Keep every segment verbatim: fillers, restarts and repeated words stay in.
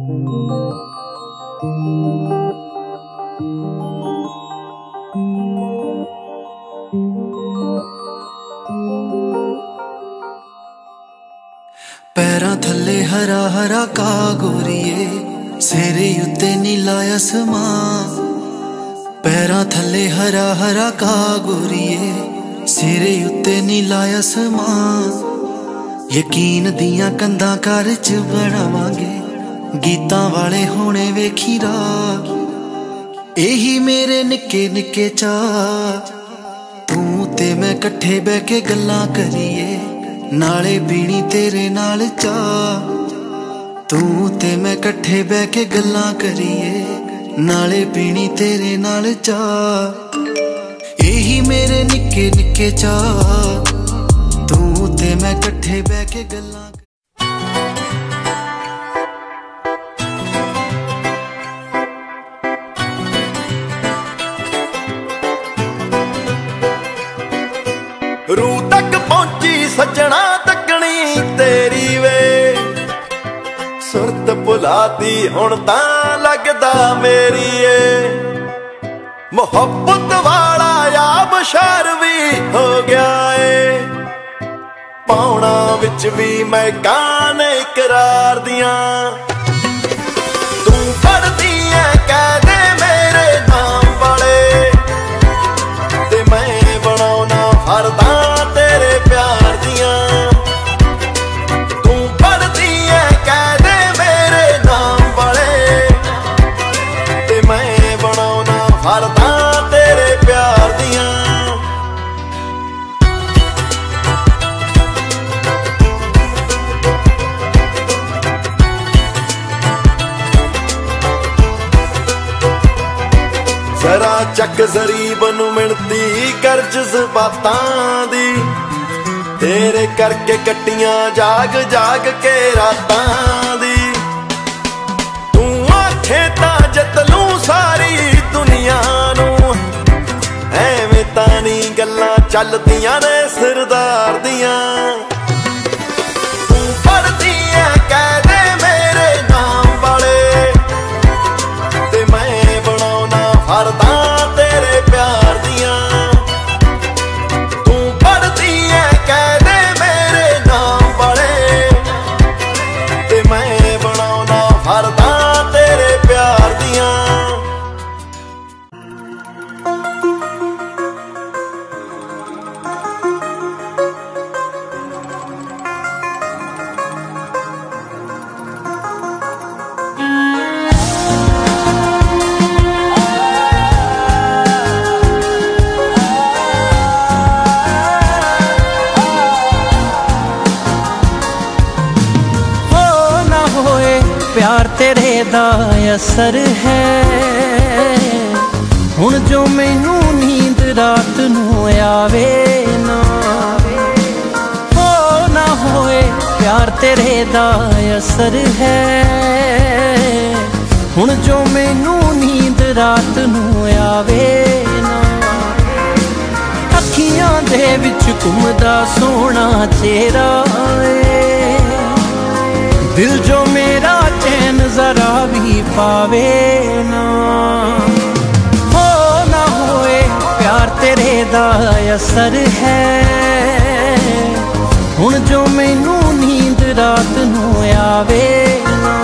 पैरां थल्ले हरा हरा का गोरीए, सिरे उत्ते नीला आसमां। पैरां थल्ले हरा हरा का गोरीए, सिरे उत्ते नीला आसमां। यकीन दियां कंधां घर च बनावांगे, गीतां वाले होने वेखी राह। यही मेरे निक्के निक्के चाऽ, तू ते मैं कट्ठे बह के गल्लां करिए, नाले पीनी तेरे नाल चाह। तू ते मैं कट्ठे बह के गल्लां करिए, नाले पीनी तेरे नाल चाह। यही मेरे निक्के निक्के चाह, तू ते मैं कट्ठे बह के गल्लां। रूह तक पहुंची सजना तकनी तेरी वे, सुरत भुलाती हुण तां लगदा मेरी ए। मुहब्बत वाला याब शहर भी हो गया ए, पाउणा विच भी मैं काने इकरार दियां। तू पढ़दी ऐ कह दे मेरे नाम वाले, ते मैं बनाउना फरदा तेरे प्यार दियां। तू पढ़दी ऐ कह दे मेरे नाम वाले, ते मैं बनाउना फरदा तेरे प्यार दियां। जरा चक जरीब नूं मिणती कर जज़्बातां दी, तेरे करके कट्टियां जाग जाग के रातां दी। तू आखे तां जित लूं सारी दुनिया नूं, एवें तां नी गल्लां चलदियां ने सरदार दियां। तू पढ़दी ऐ कह दे मेरे नाम वाले, ते मैं बनाउना फरदा तेरे प्यार दियां। तू पढ़दी ऐ कह दे मेरे नाम वाले, ते मैं बनाउना फरदा तेरे प्यार दियां। प्यार तेरे दा असर है, हुण जो मैनू नींद रात नूं आवे ना। हो ना होए प्यार तेरे दा असर है, हुण जो मैनू नींद रात नूं आवे ना। अखियां दे विच घुमदा सोहना चेहरा ए, दिल जो मेरा चैन जरा भी पावे ना। हो ना होए प्यार तेरे दा असर है, हुण जो मैनू नींद रात नूं आवे ना।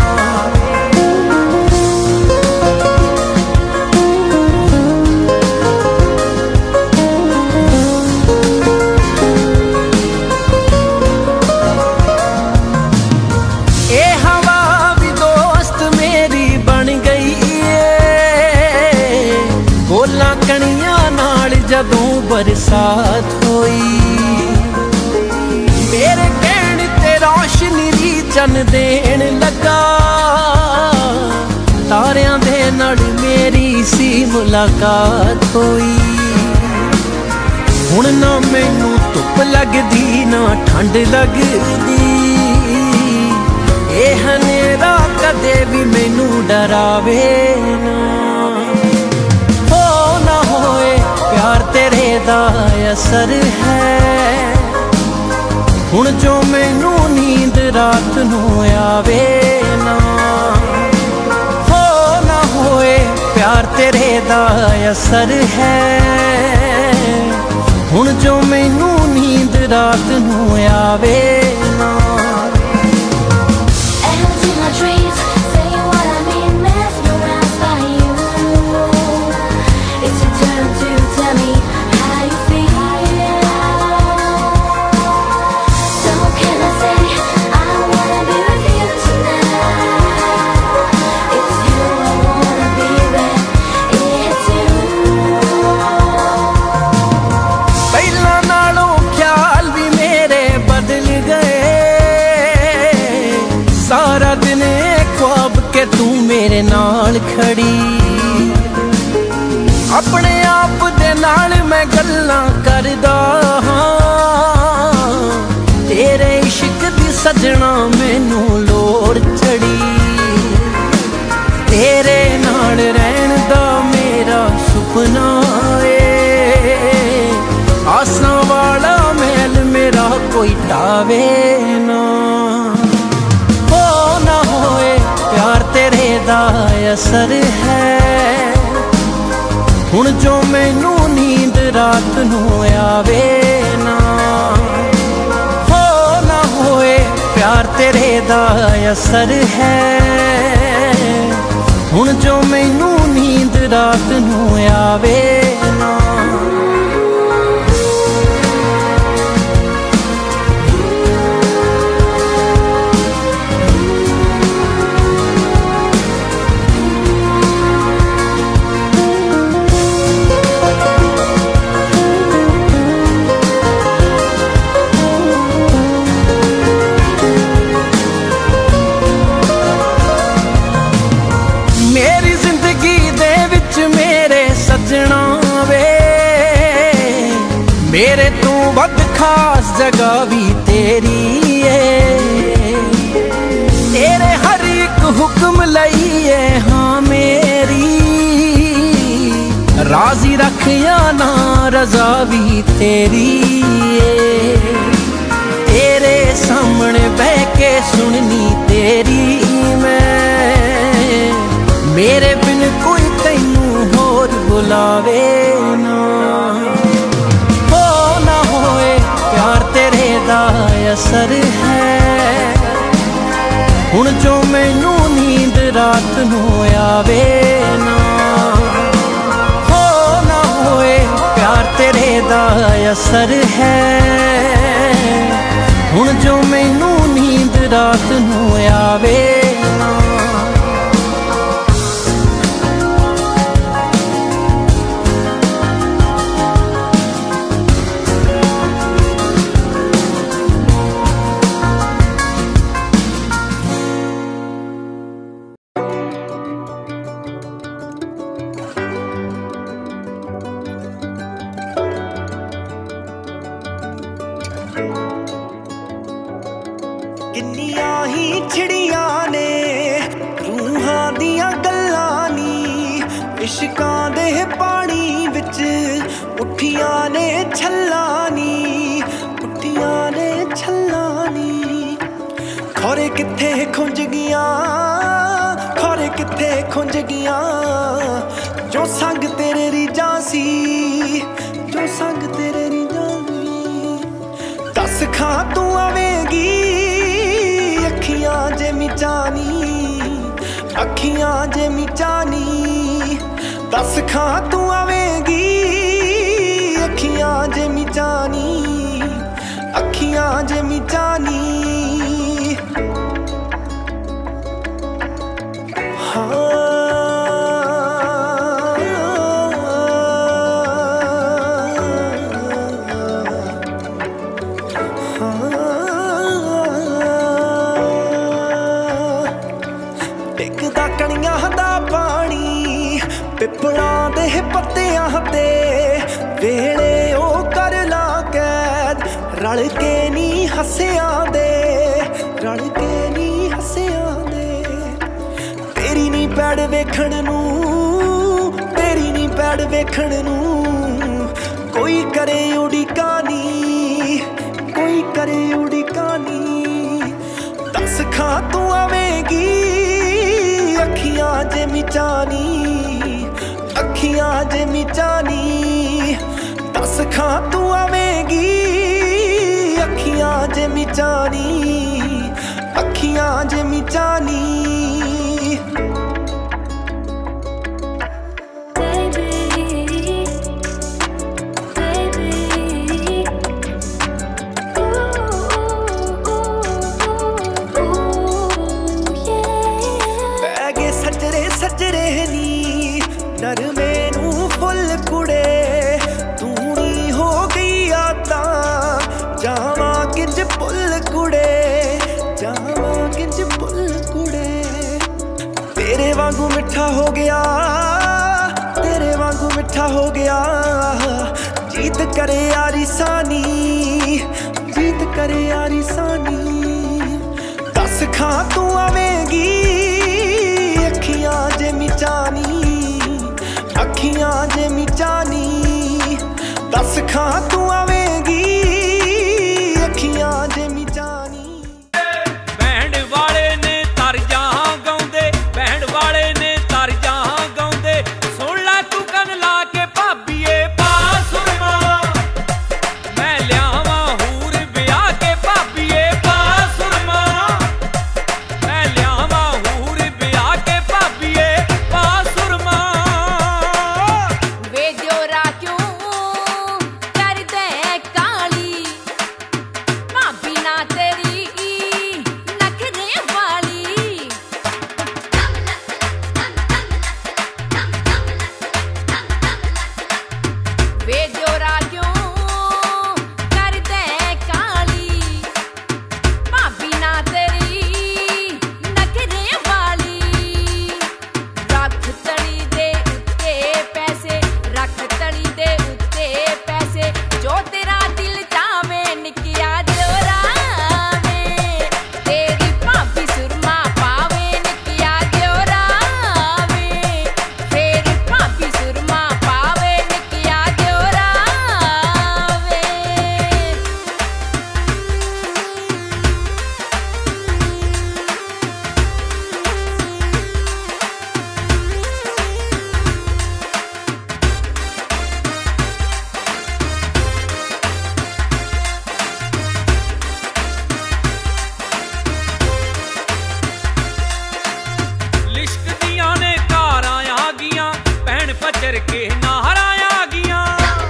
जदों बरसात होई, मेरे कहण ते रोशनी दी चन देण लगा। तारियां दे नाल मेरी सी मुलाकात होई, हुण ना मैनू धुप लगदी ना ठंड लगदी। एह हनेरा कदे भी मैनू डरावे ना। प्यार तेरे दा असर है, हुण जो मैनू नींद रात नूं आवे ना। असर है। हुण जो मैनू नींद रात नू आवे ना। तू मेरे नाल खड़ी अपने आप दे नाल मैं गल्लां करदा हां। तेरे इश्क दी सजना मैनू लोड़ चढ़ी। तेरे नाल रहन दा मेरा सुपना ए। आसां वाला महल मेरा कोई टावे ना। हो ना होए प्यार तेरे दा असर है। हुण जो मैनू नींद रात नू आवे ना। हो ना होए प्यार तेरे दा असर है। हुण जो मैनू नींद रात नू आवे ना। मेरे तू वध खास जगह भी तेरी है। तेरे हर एक हुक्म लईए हाँ मेरी। राजी रख या ना रजा भी तेरी है। तेरे सामने बह के सुननी तेरी मैं। मेरे बिन कोई तैनू होर बुलावे ना। प्यार तेरे दा असर है। हुण जो मैनू नींद रात नू आवे ना। हो ना होए प्यार तेरे दा असर है। हुण जो मैनू नींद रात नू आवे ना। किन्नियां ही छिड़ियां ने रूहां दियां गल्लां नी। इश्कां दे पानी विच उठियां ने छल्लां नी। उठियां ने छल्लां नी। खोरे कित्थे खुंज गियां खोरे कित्थे खुंज गियां। जो संग तेरे रीजां सी जो संग तेरे रीजां सी। दस खां तू आवेगी अखियां जे मिचानी। अखियां जे मिचानी। दस खां तू आवेगी अखियां जे मिचानी। अखियां जे मिचानी। हाँ पिपलां दे पत्तियां ते वेले ओ कर ला कैद। रल के नी हस्सियां दे रल के नी हस्सियां दे। तेरी नी पैड़ वेखण नू तेरी नी पैड़ वेखण नू। कोई करे उड़ीका नी कोई करे उड़ीका नी। दस खां तू आवेगी अखियां जे मिचानी। अखियां ਜਿਮੀ ਚਾਨੀ दस खां तू आवेगी अखियां जिमी चानी अखियां जिमी चानी पैगे सजरे सजरे नी नरमे नू फुल कुड़े जावा किंज पुल कुड़े जावा किंज पुल कुड़े तेरे वांगू मिठा हो गया तेरे वांगू मिठा हो गया जीत करे यारी सानी जीत करे यारी सानी दस खां तू आवेगी अखियां जिमी चानी अखियां जिमी चानी दस खां तू आवेगी बैंड वाले ने तरजा गाउंदे बैंड वाले ने तरजा गाउंदे सुन लै तू कन ला के भाबीए पा सुरमा मैं लियावा हूर ब्याह के भाबीए पा सुरमा मैं लियावा हूर ब्याह के भाबीए पा सुरमा वे जोरा क्यों कर दे काली भाभी ना तेरी के नाहरा आ गियां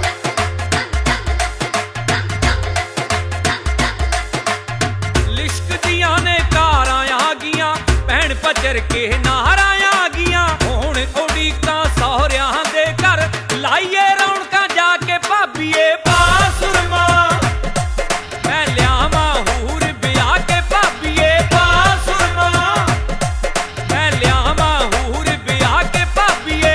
लिश्क दियां ने कारां आ गियां भैन भजर के नाहरा आ गियां हुण उड़ीकां सौहरियां दे घर लाइए रौनकां जाके भाबीए पा सुरमा मैं लियावां हूर ब्याह के भाबीए पा सुरमा मैं लियावां हूर ब्याह के भाबीए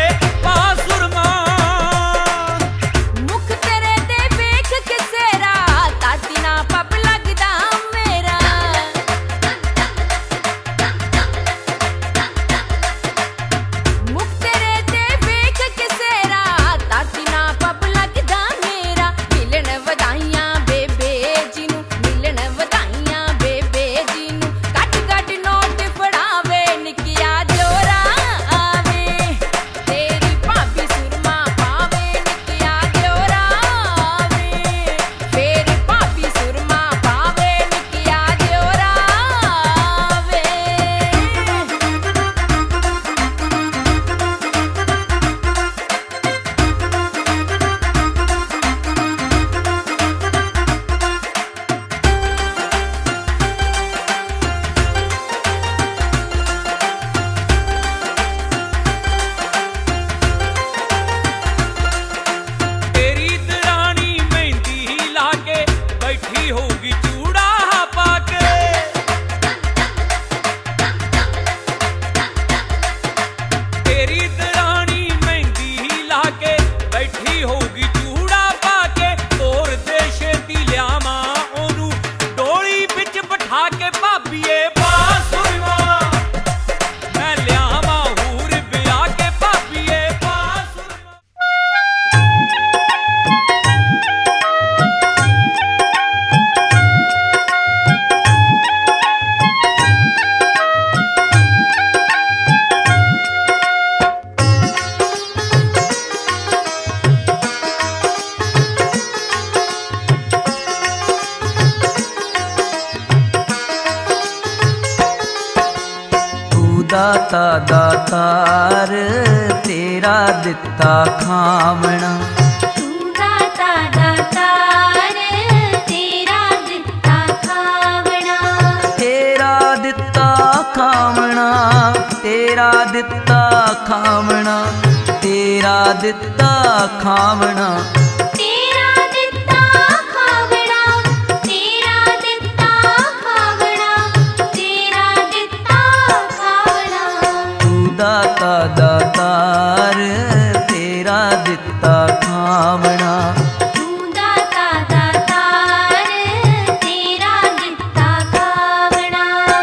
दाता दातार तेरा दिता खावना। तू दाता दातार तेरा दिता खावना। तेरा दिता खावना, तेरा दिता खावना, तेरा दिता खावना। तेरा दिता खावना, तेरा दिता खावना, तेरा दिता खावना। तू दाता दातार तेरा दिता खावना। तू दाता दातार तेरा दिता खावना।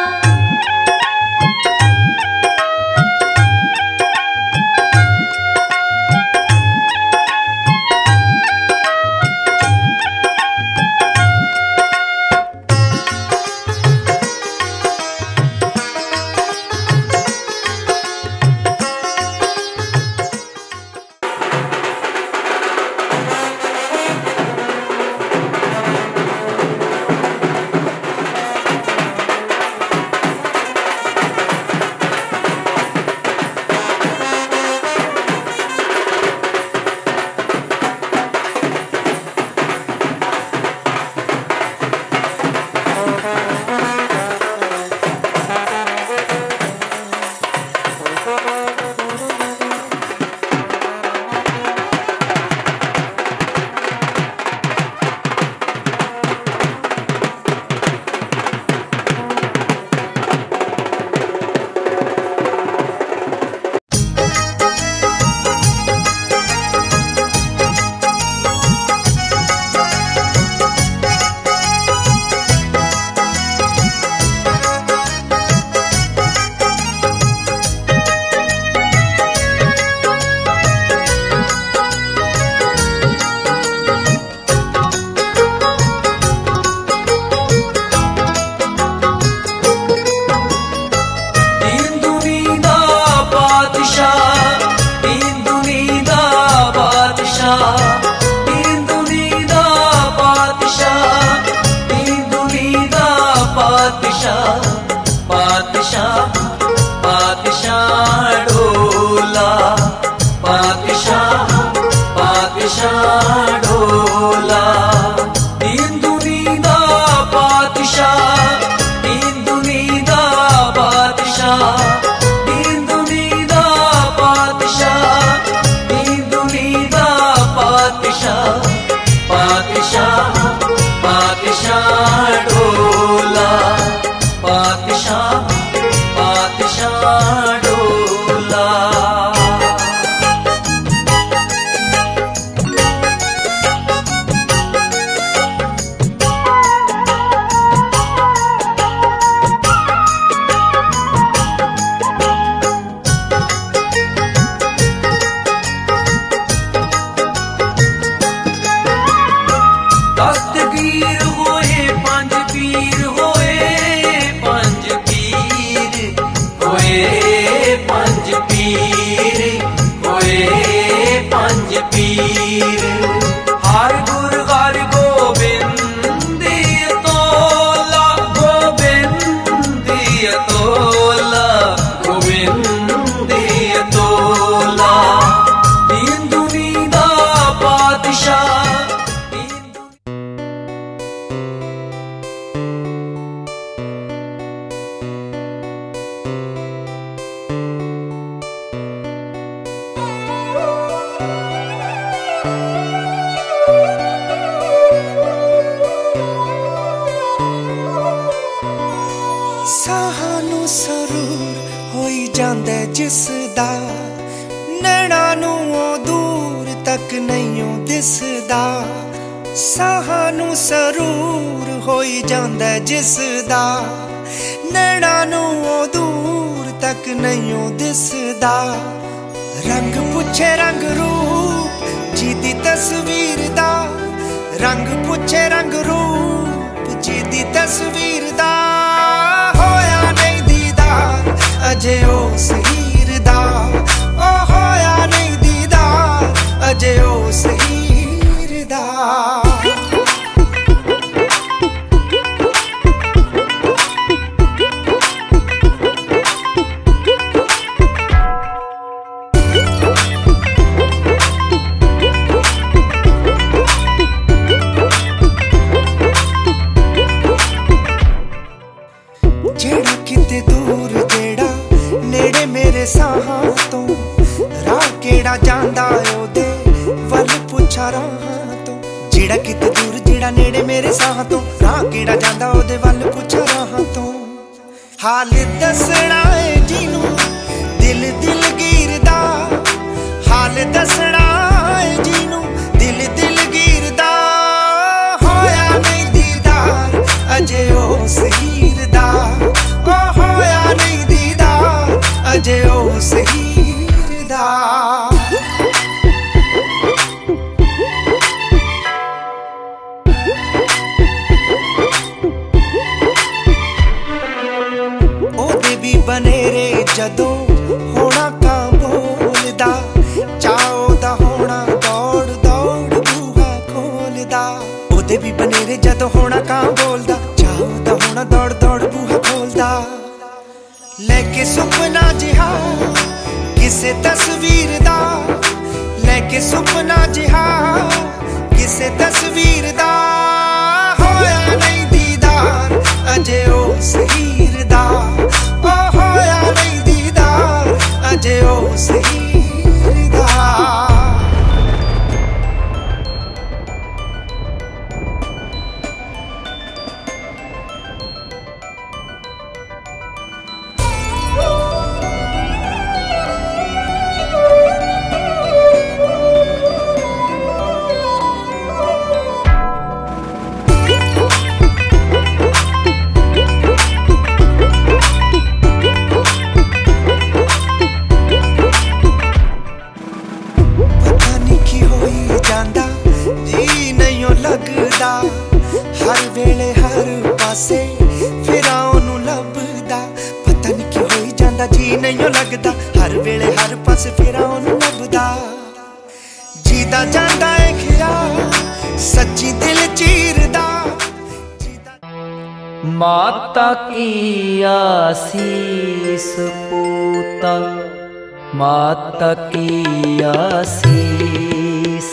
जिसदा नैना नूं ओ दूर तक नहीं दिसदा, साहां नूं सरूर होई जांदा जिसदा नैना नूं ओ दूर तक नहीं दिसदा। रंग पुछे रंग रूप जीदी तस्वीर दा, रंग पुछे रंग रूप जीदी तस्वीर दा। होया नहीं दीदार अजे उस हीर दा, ओ होया नहीं दीदार अजे उस हीर दा। दूर जेड़ा नेड़े मेरे साहां तो राह केड़ा जांदा ओदे वल पुछा राहां तो जेड़ा किते दूर जेड़ा नेड़े मेरे साहां तो राह केड़ा जांदा ओदे वल पुछा राहां तो हाल दसना है जीनू दिल दिल गिरदा हाल दसना है जीनू दिल दिल गिरदा होया नहीं दीदार अजे उस हीर दा ओ होया नहीं दीदार अजे उस हीर दा बनेरे जदों होना का बोलदा चाओ दा होना दौड़ दौड़ बूहा खोलदा ओदे भी बनेरे जदों होना का बोलदा चाओ दा होना दौड़ दौड़ बूहा खोलदा लेके सुपना जिहा किसे तस्वीर दा लेके सुपना जिहा किसे तस्वीर दा होया नहीं दीदार अजे उस हीर दा होया नहीं दीदार अजे उस हीर दा हर वेले हर पासे फिर ओनू लभदा पता नहीं की होई जांदा जी नहीं लगदा हर वेले हर पासे फिर ओनू लभदा जीदा जांदा है ख्याल सच्ची दिल चीरदा माता की आसीस पूता माता की आसीस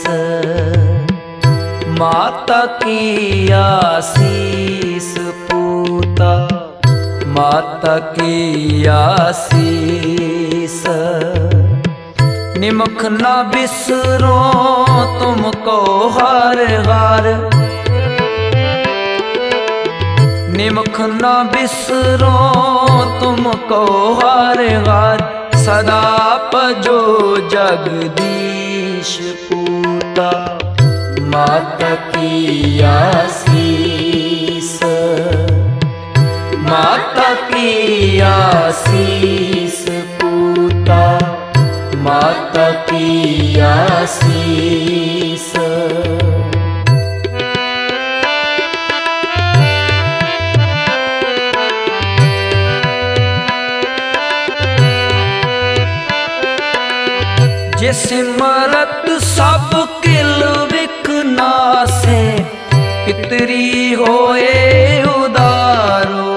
माता की आसीस पूता माता की आसीस निमुख ना बिसरो तुमको हर हार निमुख ना बिसरो तुमको हर हार सदा पजो जगदीश पूता माता की आसीस माता की आसीस पूता माता की आसीस जे सिमरत सब किल नासे पितरी होए उदारो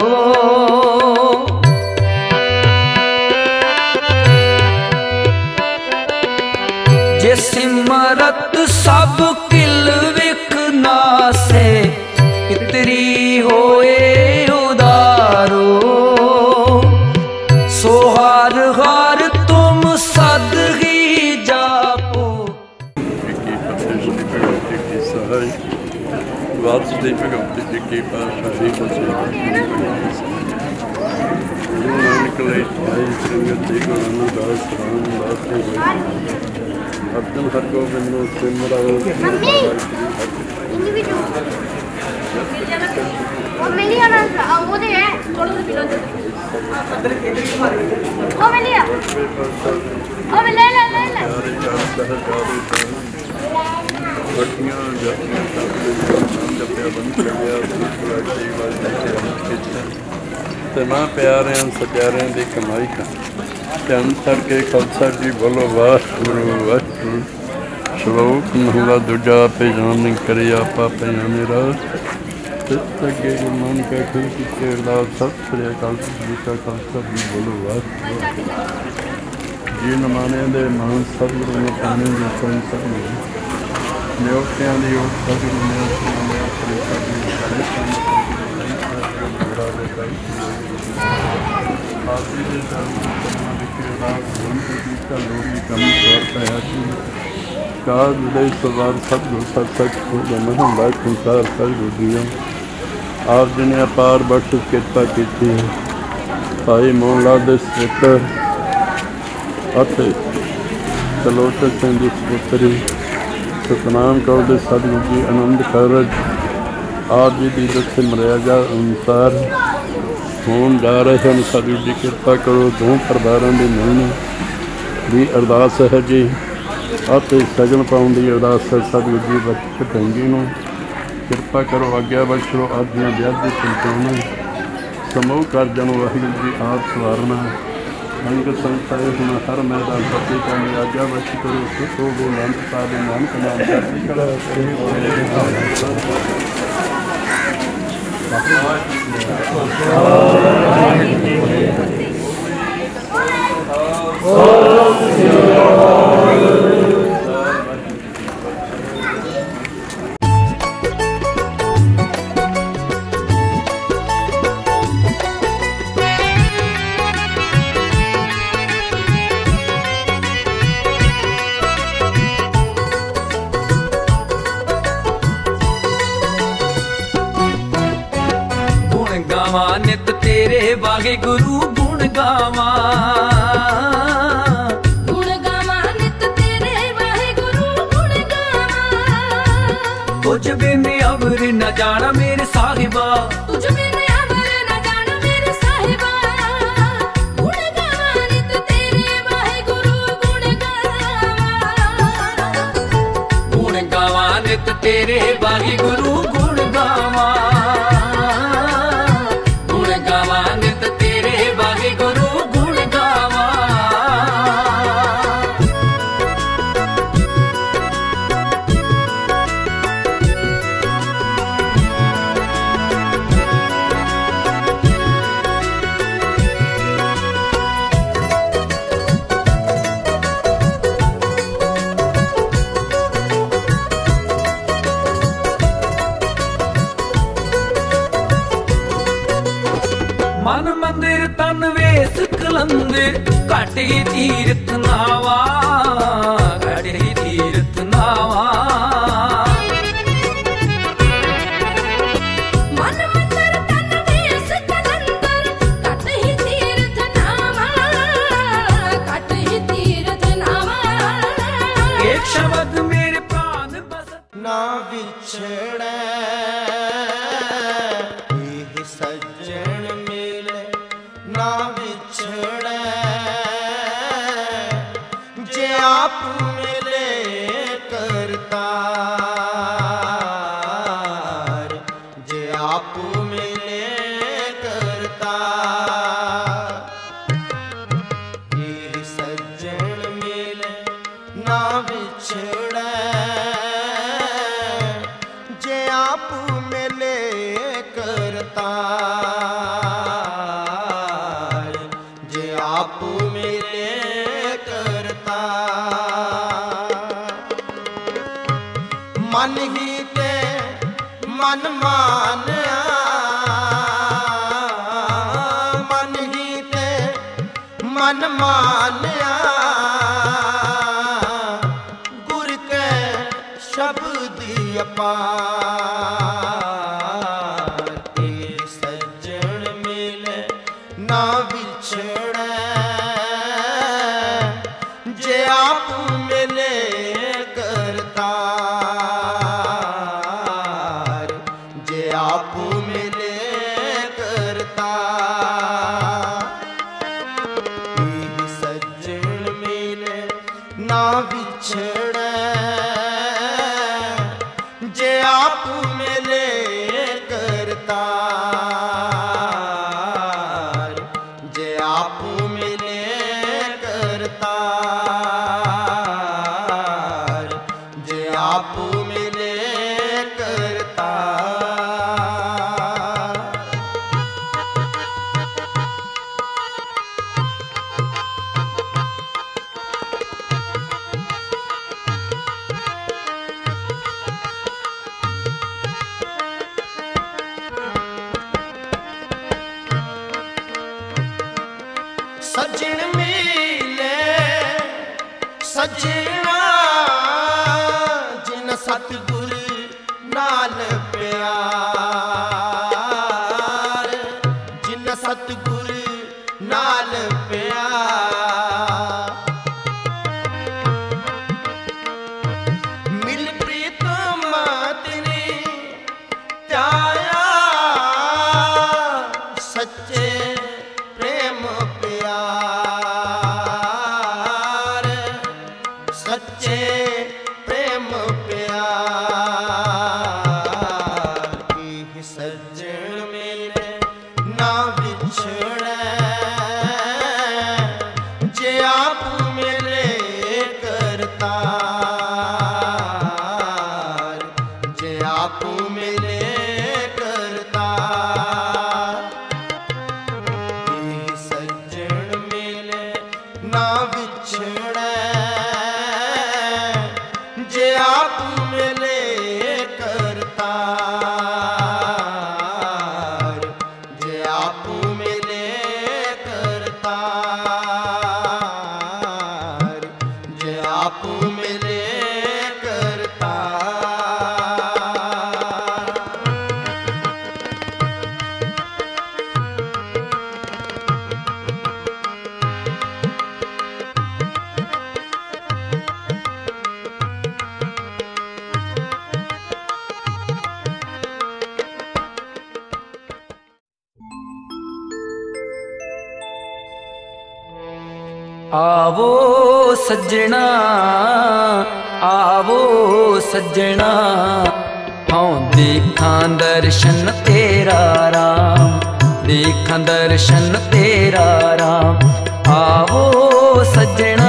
जे सिमरत सब किल विक नासे पितरी होए उदारो सोहार हार तुम सद ही जापो वासुदेव भगवती जी की पातशाही नानक लई संगत जी गुरु दास रामदास अर्जन हर गोबिंद सिमरा भट्टियां जपिया बंद कर तो मां प्यारियां सत्यारियां की कमाई का धन करके खालसा जी बोलो वाहिगुरू वाहिगुरू श्लोक महला दूजा पे जान करी आपा पे मेरा अगे गुरु नानक खुल की अरदास सत श्री अकाल जी का खालसा जी बोलो वाहिगुरू जी नमाने दे मान सतगुरु ने पाने की संसद नियोक्तियां दी ओट सतगुरु ने सुनाया परीक्षा दी आप जी के चरणों विखे राग धुन का लोरी कम स्वर पाया जी काज विदय सवार सतगुर सत सच हो जमन ਹੁੰਦਾ ਸੰਸਾਰ ਸਤਿਗੁਰ ਜੀਓ आप जी ने अपार बख्शिश किरपा की है भाई मोहन लाल दे सपुत्र ਅਤੇ ਕਲੋਚਨ ਸਿੰਘ ਦੀ ਸਪੁੱਤਰੀ ਸਤਨਾਮ ਕੌਰ ਦੇ ਸਤਿਗੁਰ ਜੀ ਆਨੰਦ ਕਾਰਜ ਆਪ ਜੀ ਦੀ ਦੱਸੇ ਮਰਿਆਦਾ ਅਨੁਸਾਰ ਹੋਣ ਜਾ ਰਹੇ ਹਨ। ਸਤਿਗੁਰ ਜੀ ਕਿਰਪਾ ਕਰੋ ਦੋ ਪਰਿਵਾਰਾਂ ਦੇ ਮਿਲਣ ਦੀ ਅਰਦਾਸ ਹੈ ਜੀ ਅਤੇ ਸਗਨ ਪਾਉਣ ਦੀ ਅਰਦਾਸ ਹੈ। ਸਤਿਗੁਰ ਜੀ ਬਖਸ਼ ਟੰਗੀ ਨੂੰ ਕਿਰਪਾ ਕਰੋ ਆਗਿਆ ਬਖਸ਼ੋ ਆਪ ਦੀਆਂ ਵਿਆਹ ਦੀ ਸੰਪੂਰਨ ਸਮੂਹ ਕਾਰਜਾਂ ਨੂੰ ਵਾਹਿਗੁਰੂ ਜੀ ਆਪ ਸਵਾਰਨਾ अंगत संस्थाएं होना हर मैदान फतेह का आज्ञा बख्श करो सुख हो गो नानक साहब नानक नाम चढ़ती कला ਨਿਤ ਤੇਰੇ ਵਾਗੇ ਗੁਰੂ ਗੁਣ ਗਾਵਾਂ ਗੁਣ ਗਾਵਾਂ ਨਿਤ ਤੇਰੇ ਵਾਗੇ ਗੁਰੂ ਗੁਣ ਗਾਵਾਂ ਤੁਝ ਬਿਨ ਅਵਰ ਨ ਜਾਣਾ ਮੇਰੇ ਸਾਹਿਬਾ ਤੁਝ ਬਿਨ ਅਵਰ ਨ ਜਾਣਾ ਮੇਰੇ ਸਾਹਿਬਾ ਗੁਣ ਗਾਵਾਂ ਨਿਤ ਤੇਰੇ ਵਾਗੇ ਗੁਰੂ ਗੁਣ ਗਾਵਾਂ ਗੁਣ ਗਾਵਾਂ ਨਿਤ ਤੇਰੇ ਵਾਗੇ ਗੁਰੂ ਗੁਣ ਗਾਵਾਂ ਮਨ ਮੰਦਿਰ ਤਨ ਵੇਸ ਕਲੰਦਰ ਘਟ ਹੀ ਤੀਰਥ ਨਾਵਾ ਘਟ ਹੀ ਤੀਰਥ ਨਾਵਾ ਮਨ ਮੰਦਿਰ ਤਨ ਵੇਸ ਕਲੰਦਰ ਘਟ ਹੀ ਤੀਰਥ ਨਾਵਾ ਘਟ ਹੀ ਤੀਰਥ ਨਾਵਾ ਇੱਕ ਸ਼ਬਦ ਮੇਰੇ ਪ੍ਰਾਨ ਬਸ ਨਾ ਵਿਛੜੈ ਇਹ ਸੱਜਣ ਮਿਲੇ ਨਾ ਵਿਛੜੈ ਜੇ ਆਪ ਮਿਲੇ ਕਰਤਾਰ ਜੇ ਆਪ ਮਿਲੇ ਕਰਤਾਰ ਇਹ ਸੱਜਣ ਮਿਲੇ ਨਾ ਵਿਛੜੈ ਜੇ ਆਪ ਮਿਲੇ ਕਰਤਾਰ ਜੇ ਆਪ ਮਿਲੇ ਕਰਤਾਰ ਮਨ ਹੀ ਤੇ ਮਨ ਮਾਨਿਆ ਮਨ ਹੀ ਤੇ ਮਨ ਮਾਨਿਆ ਗੁਰ ਕੈ ਸ਼ਬਦ ਅਪਾਰ ਇਹ ਸੱਜਣ ਮਿਲੇ ਨਾ ਵਿਛੜੈ ਜੇ ਆਪ ਮਿਲੇ ਕਰਤਾਰ ਜੇ ਆਪ ਮਿਲੇ ਕਰਤਾਰ ਇਹ ਸੱਜਣ ਮਿਲੇ ਨਾ ਵਿਛੜੈ ਜੇ ਆਪ ਮਿਲੇ ਕਰਤਾਰ ਜੇ ਆਪ ਮਿਲੇ ਕਰਤਾਰ ਜੇ ਆਪ ਮਿਲੇ ਕਰਤਾਰ सजन मिले सजना जिन सतगुर नाल प्यार जिन सतगुर नाल प्यार मिल प्रीतम तेरे त्याया सच्चे प्रेम प्यार सच्चे प्रेम प्यार की सज्जन मेरे ना बिछड़े जे आप मिले करतार जे आप मिले करतार की सज्जन मिले ना बिछड़े जे आप मिले करतार जे आप मिले करतार जे आप मिले करतार आवो सज्जना आवो सज्जना हाँ देखा दर्शन तेरा राम देखा दर्शन तेरा राम आवो सज्जना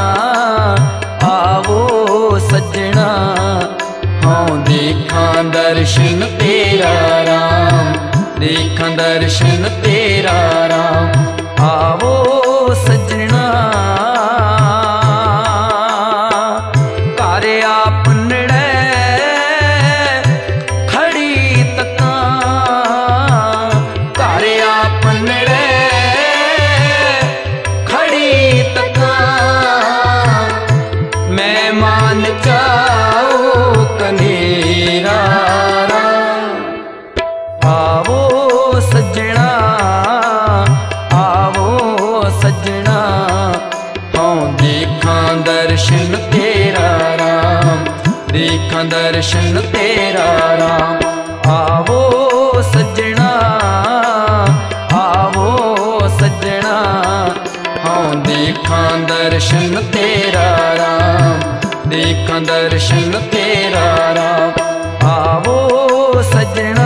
आवो सज्जना हाँ देखा दर्शन तेरा राम देखा दर्शन तेरा राम आवो सज्जना कर आपनड़े खड़ी तका कर आपनड़े खड़ी तका मैं मान जाओ कनेरा आवो सज्जना आवो सज्जना हाँ देखा दर्शन तेरा राम देखा दर्शन तेरा राम आवो सज्जना आवो सज्जना हाँ देखा दर्शन तेरा राम देखा दर्शन तेरा राम आवो सज्जना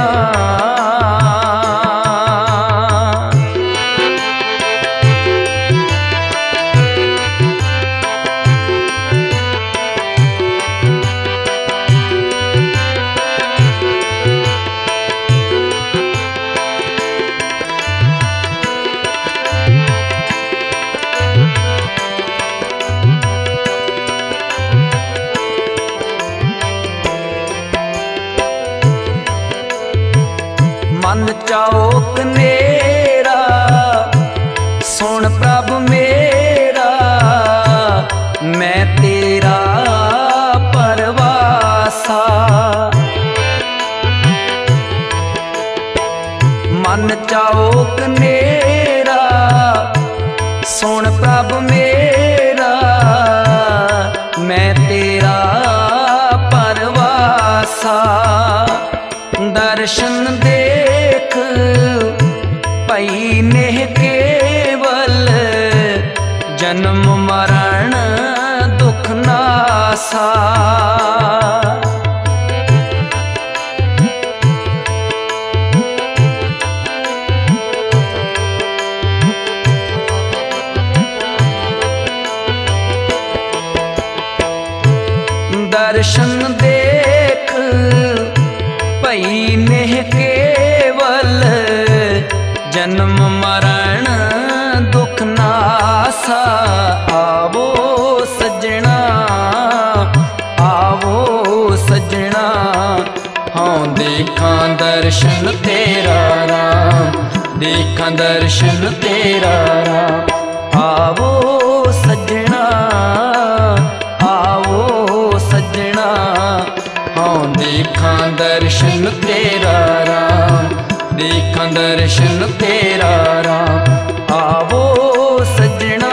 मन चौक मेरा सुन प्रभ मेरा मैं तेरा परवासा मन चौक मेरा सुन प्रभ मेरा मैं तेरा परवासा दर्शन देख पई ने केवल जन्म मरण दुख नासा दर्शन देख पई ने केवल जन्म मरण दुख नासा आवो सज्जना आवो सज्जना हाँ देखा दर्शन तेरा राम देखा दर्शन तेरा राम दर्शन तेरा राम, देखा दर्शन तेरा राम। आवो सजना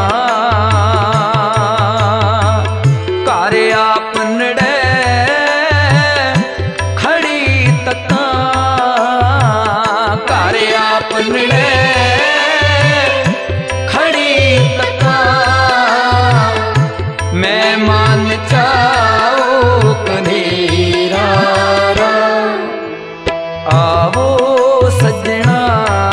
कार्य आपनड़े खड़ी तका, कार्य आपनड़े खड़ी तका। मैं मान चाओ कनेरा राम। आवो सजना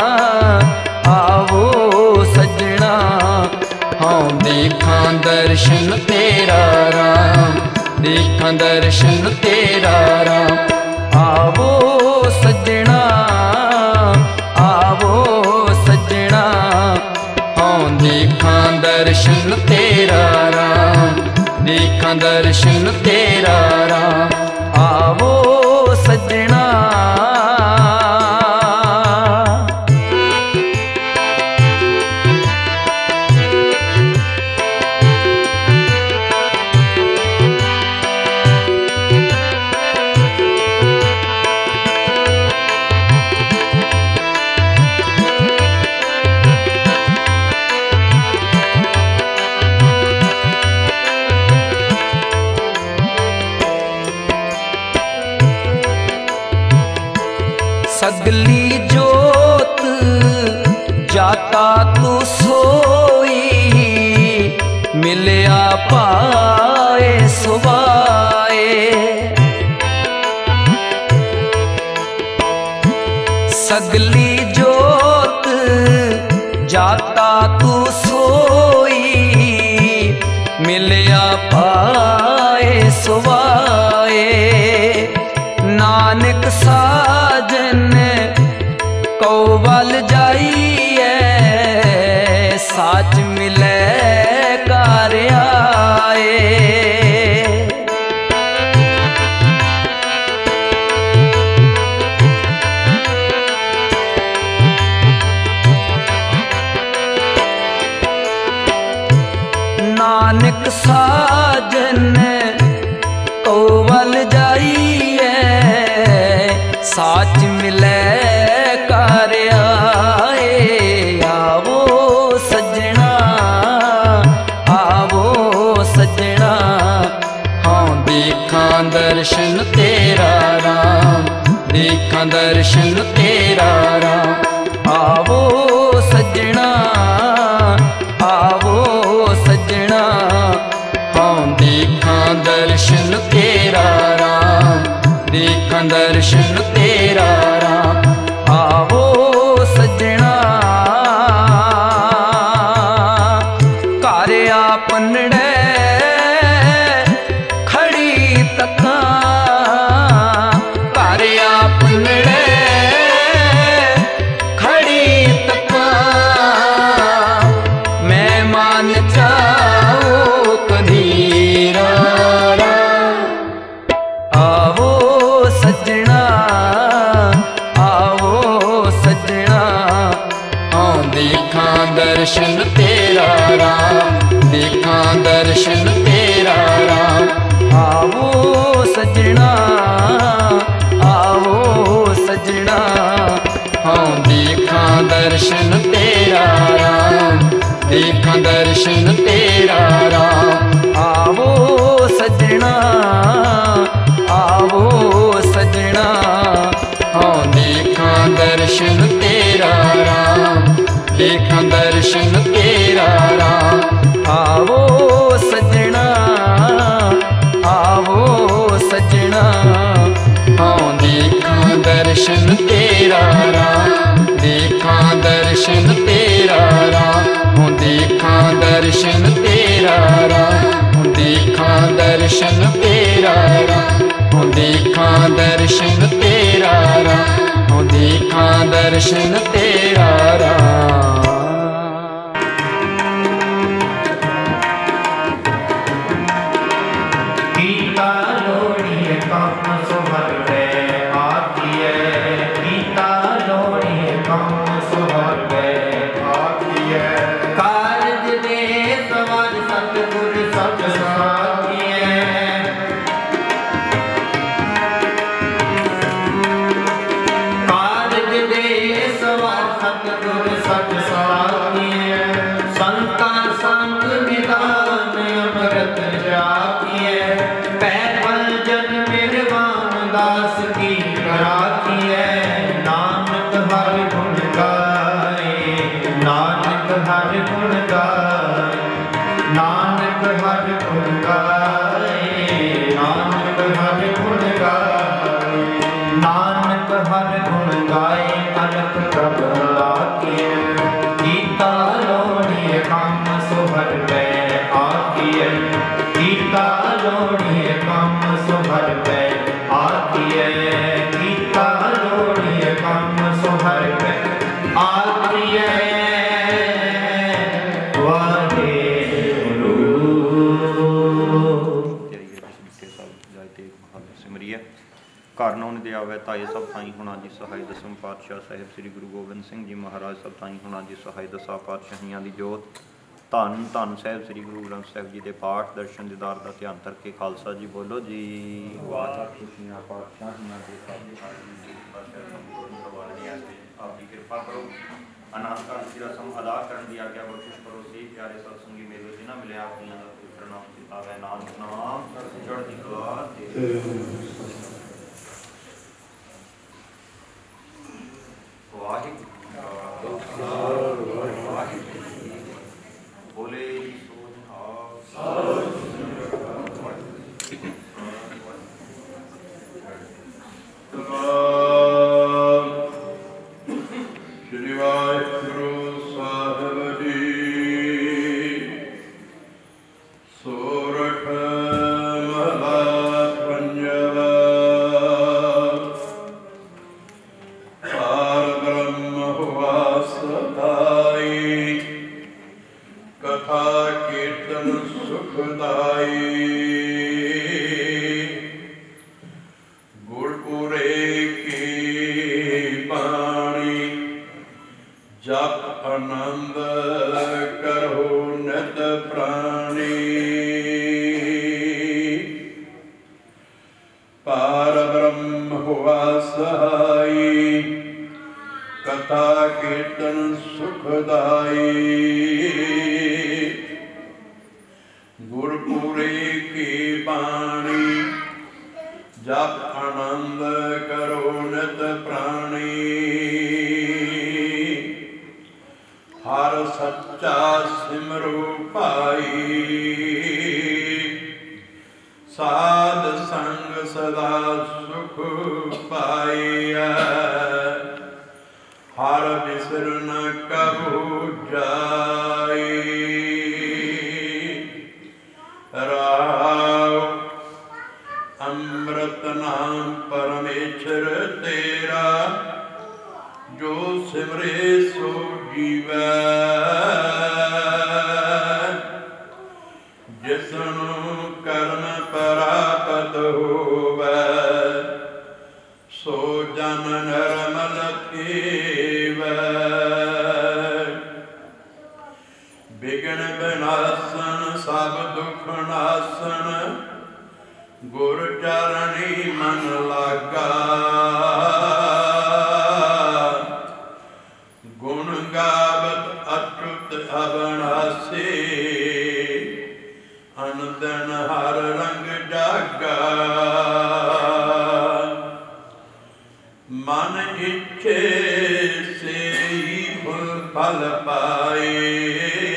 आवो सजना, हाँ देखा दर्शन तेरा राम, देखा दर्शन तेरा राम। आवो सजना आवो सजना, हाँ देखा दर्शन तेरा राम, देखा दर्शन तेरा राम। आवो सजना सगली जोत जाता तू सोई, मिलया पाए सुवाए। सगली जोत जाता तू सोई, मिलया पाए सुवाए। नानक साजन कौवल जाइए, साच मिले कार आए। नानक साजन कौवल जाइए, साच मिले कार आए। आवो सजना आवो सजना, हाँ देखा दर्शन तेरा राम, देखा दर्शन तेरा राम। आवो सजना आवो सजना, हाँ देखा दर्शन तेरा राम, देखा दर्शन तेरा राम। आवो सजना कार्य आपनड़े खड़ी तका, कार्य आपनड़े खड़ी तका। मैं मान चाओ कनेरा राम। आवो सजना आवो सजना, हाँ देखा दर्शन तेरा राम, देखा दर्शन तेरा राम। आवो सजना आवो सजना, हाँ देखा दर्शन तेरा राम, देखा दर्शन तेरा राम। आवो सजना आवो सजना, हाँ देखा दर्शन तेरा राम, देखा दर्शन तेरा राम। आवो सजना आवो सजना, हाँ देखा दर्शन तेरा राम, देखा दर्शन तेरा राम। हाँ देखा दर्शन तेरा राम, हाँ देखा दर्शन तेरा राम। हाँ देखा दर्शन तेरा राम, हाँ देखा दर्शन तेरा राम। गीता लोड़िए कम सुभर में आती है, गीता लोड़िए कम सुभर में आती है। कारज दे सवार सतगुर सत साथी है, ਧਾਏ ਸਭ ਤਾਈ ਹੋਣਾ ਜੀ ਸਹਾਈ। ਦਸਮ ਪਾਤਸ਼ਾਹ ਸਾਹਿਬ ਸ੍ਰੀ ਗੁਰੂ ਗੋਬਿੰਦ ਸਿੰਘ ਜੀ ਮਹਾਰਾਜ ਸਭ ਤਾਈ ਹੋਣਾ ਜੀ ਸਹਾਈ। ਦਸਾਂ ਪਾਤਸ਼ਾਹੀਆਂ ਦੀ ਜੋਤ ਧੰਨ ਧੰਨ ਸਾਹਿਬ ਸ੍ਰੀ ਗੁਰੂ ਗ੍ਰੰਥ ਸਾਹਿਬ ਜੀ ਦੇ ਪਾਠ ਦਰਸ਼ਨ ਦੀਦਾਰ ਦਾ ਧਿਆਨ ਕਰਕੇ ਖਾਲਸਾ ਜੀ ਬੋਲੋ ਜੀ ਵਾਹਿਗੁਰੂ। ਖੁਸ਼ੀਆਂ ਪਾਤਸ਼ਾਹੀਆਂ ਦੇ ਆਪ ਦੀ ਕਿਰਪਾ ਕਰੋ। ਅਨਾਦ ਕਾਲ ਦੀ ਰਸਮ ਅਦਾ ਕਰਨ ਦੀ ਆਗਿਆ ਬਖਸ਼ਿਸ਼ ਕਰੋ। ਸੇ ਪਿਆਰੇ ਸਤਸੰਗੀ ਮੇਲੇ ਜਿਨ੍ਹਾਂ ਮਿਲਿਆ ਆਪਣੀਆਂ ਦਾ ਪਵਿੱਤਰ ਨਾਮ ਕੀਤਾ ਹੈ ਨਾਨਕ ਨਾਮ ਚੜ੍ਹਦੀ ਕਲਾ ਤੇ ਵਾਹਿਗੁਰੂ ਵਾਹਿਗੁਰੂ ਬੋਲੇ ਸੋ ਨਿਹਾਲ। ਸ਼੍ਰੀ ਵਾਹਿਗੁਰੂ ਸਾਹਿਬ ਜੀ। ਸੋਰਠ ਮਹਲਾ ਪੰਜਵਾ। ਪਾਰ ਬ੍ਰਹਮ ਹੁਆ ਸਦਾਈ, ਕਥਾ ਕੀਰਤਨ ਸੁਖਦਾਈ। ਗੁਰਪੁਰੇ ਕੀ ਬਾਣੀ, ਜਪ ਆਨੰਦ ਕਰੋ ਨਿਤ ਪ੍ਰਾਣੀ। ਪਾਰ ਬ੍ਰਹਮ ਹੁਆ ਸਹਾਈ, ਕਥਾ ਕੀਰਤਨ ਸੁਖਦਾਈ। ਗੁਰਪੁਰੇ ਕੀ ਬਾਣੀ, ਜਪ ਆਨੰਦ ਕਰੋ ਨਿਤ ਪ੍ਰਾਣੀ। ਹਰ ਸੱਚਾ ਸਿਮਰੋ ਭਾਈ, ਸਾਧ ਸੰਗ ਸਦਾ ਸੁਖ ਪਾਈਐ। ਹਰ ਬਿਸਰ ਨ ਕਬੂ ਜਾਈ। ਰਾਉ ਅੰਮ੍ਰਿਤ ਨਾਮ ਪਰਮੇਸ਼ਰ ਤੇਰਾ, ਜੋ ਸਿਮਰੇ ਸੋ ਜੀਵੈ। ਜਿਸਨੂੰ ਕਰਮ ਪ੍ਰਾਪਤ ਹੋਵੈ, ਸੋ ਜਨ ਨਿਰਮਲ ਥੀਵੈ। ਬਿਗਨ ਬਿਨਾਸਨ ਸਭ ਦੁਖ ਨਾਸਨ, ਗੁਰ ਚਰਣੀ ਮਨ ਲਾਗਾ। ਗੁਣ ਗਾਵਤ ਅਚੁਤ ਅਵਨਾਸੀ, ਅਨੰਦਨ ਹਰ ਰੰਗ ਜਾਗਾ। ਮਨ ਇੱਛੇ ਸੇਈ ਫੁਲ ਫਲ ਪਾਏ।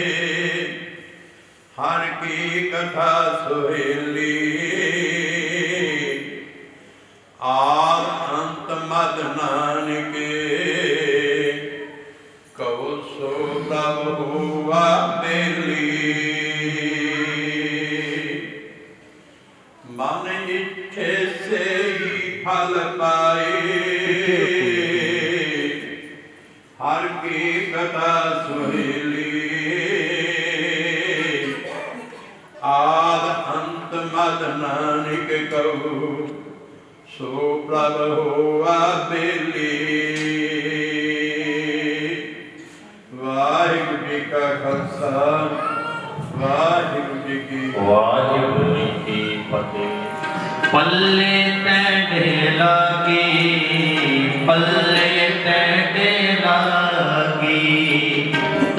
ਹਰ ਕੀ ਕਥਾ ਸੁਹੇਲੀ, ਆਦ ਅੰਤ ਮਦ ਨਾਨਕੇ। ਕਉ ਸੋ ਪ੍ਰਭ ਹੋਵਾ ਬੇਲੀ। ਮਨ ਇੱਛੇ ਸੇਈ ਫਲ ਪਾਏ। ਹਰ ਕੀ ਕਥਾ ਸੁਹੇਲੀ, ਆਦ ਅੰਤ ਮਦ ਨਾਨਕ। ਕਉ ਸੋ ਪ੍ਰਭ ਹੋਵਾ ਬੇਲੀ। ਵਾਹਿਗੁਰੂ ਜੀ ਕਾ ਖਾਲਸਾ, ਵਾਹਿਗੁਰੂ ਜੀ ਕੀ ਵਾਹਿਗੁਰੂ ਜੀ ਕੀ ਫਤਿਹ। ਪੱਲੇ ਤੈਡੇ ਲਾਗੀ, ਪੱਲੇ ਤੈਡੇ ਲਾਗੀ।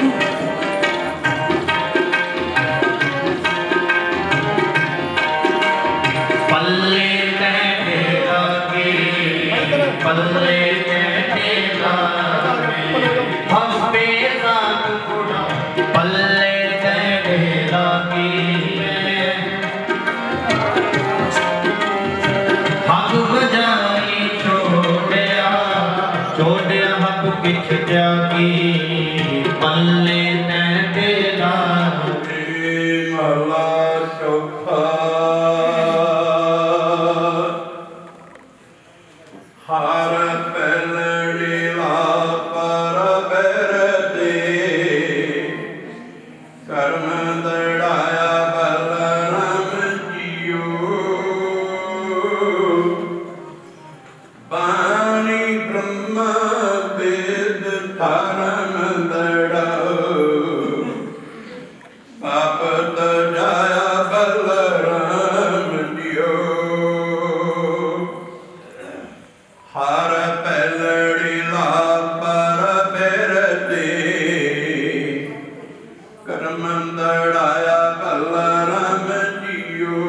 ਪੱਲੇ ਤੈਡੇ ਲਾਗੀ, ਪੱਲੇ ਤੈਡੇ ਲਾਗੀ। ਹੱਬੇ ਰਾਤ ਗੁਣਾ ਪੱਲੇ ਤੈਡੇ ਲਾਗੀ। ਹੱਬ ਵਜਾਈ ਛੋੜਿਆ, ਛੋੜਿਆ ਹੱਬ ਕਿਛ ਜਾਗੀ। ਪੱਲੇ ਤੈਡੇ ਲਾਗੀ। ਮਹਲਾ ਚੌਥਾ। ਹਰ ਪਹਿਲੜੀ ਲਾ ਪਰ ਬੈਰਦੇ, ਕਰਮ ਦੜਾਇਆ ਬਲਰਾਮ ਜੀਓ। ਬਾਂ ਪਾਪਤ ਜਾਇਆ ਬਲਰਾਮ ਦਿਓ ਹਰ ਪੈਲੜੀ ਲਾ ਪਰ ਬੇਰਤੇ ਕਰਮ ਦੜਾਇਆ ਬਲਰਾਮ ਦਿਓ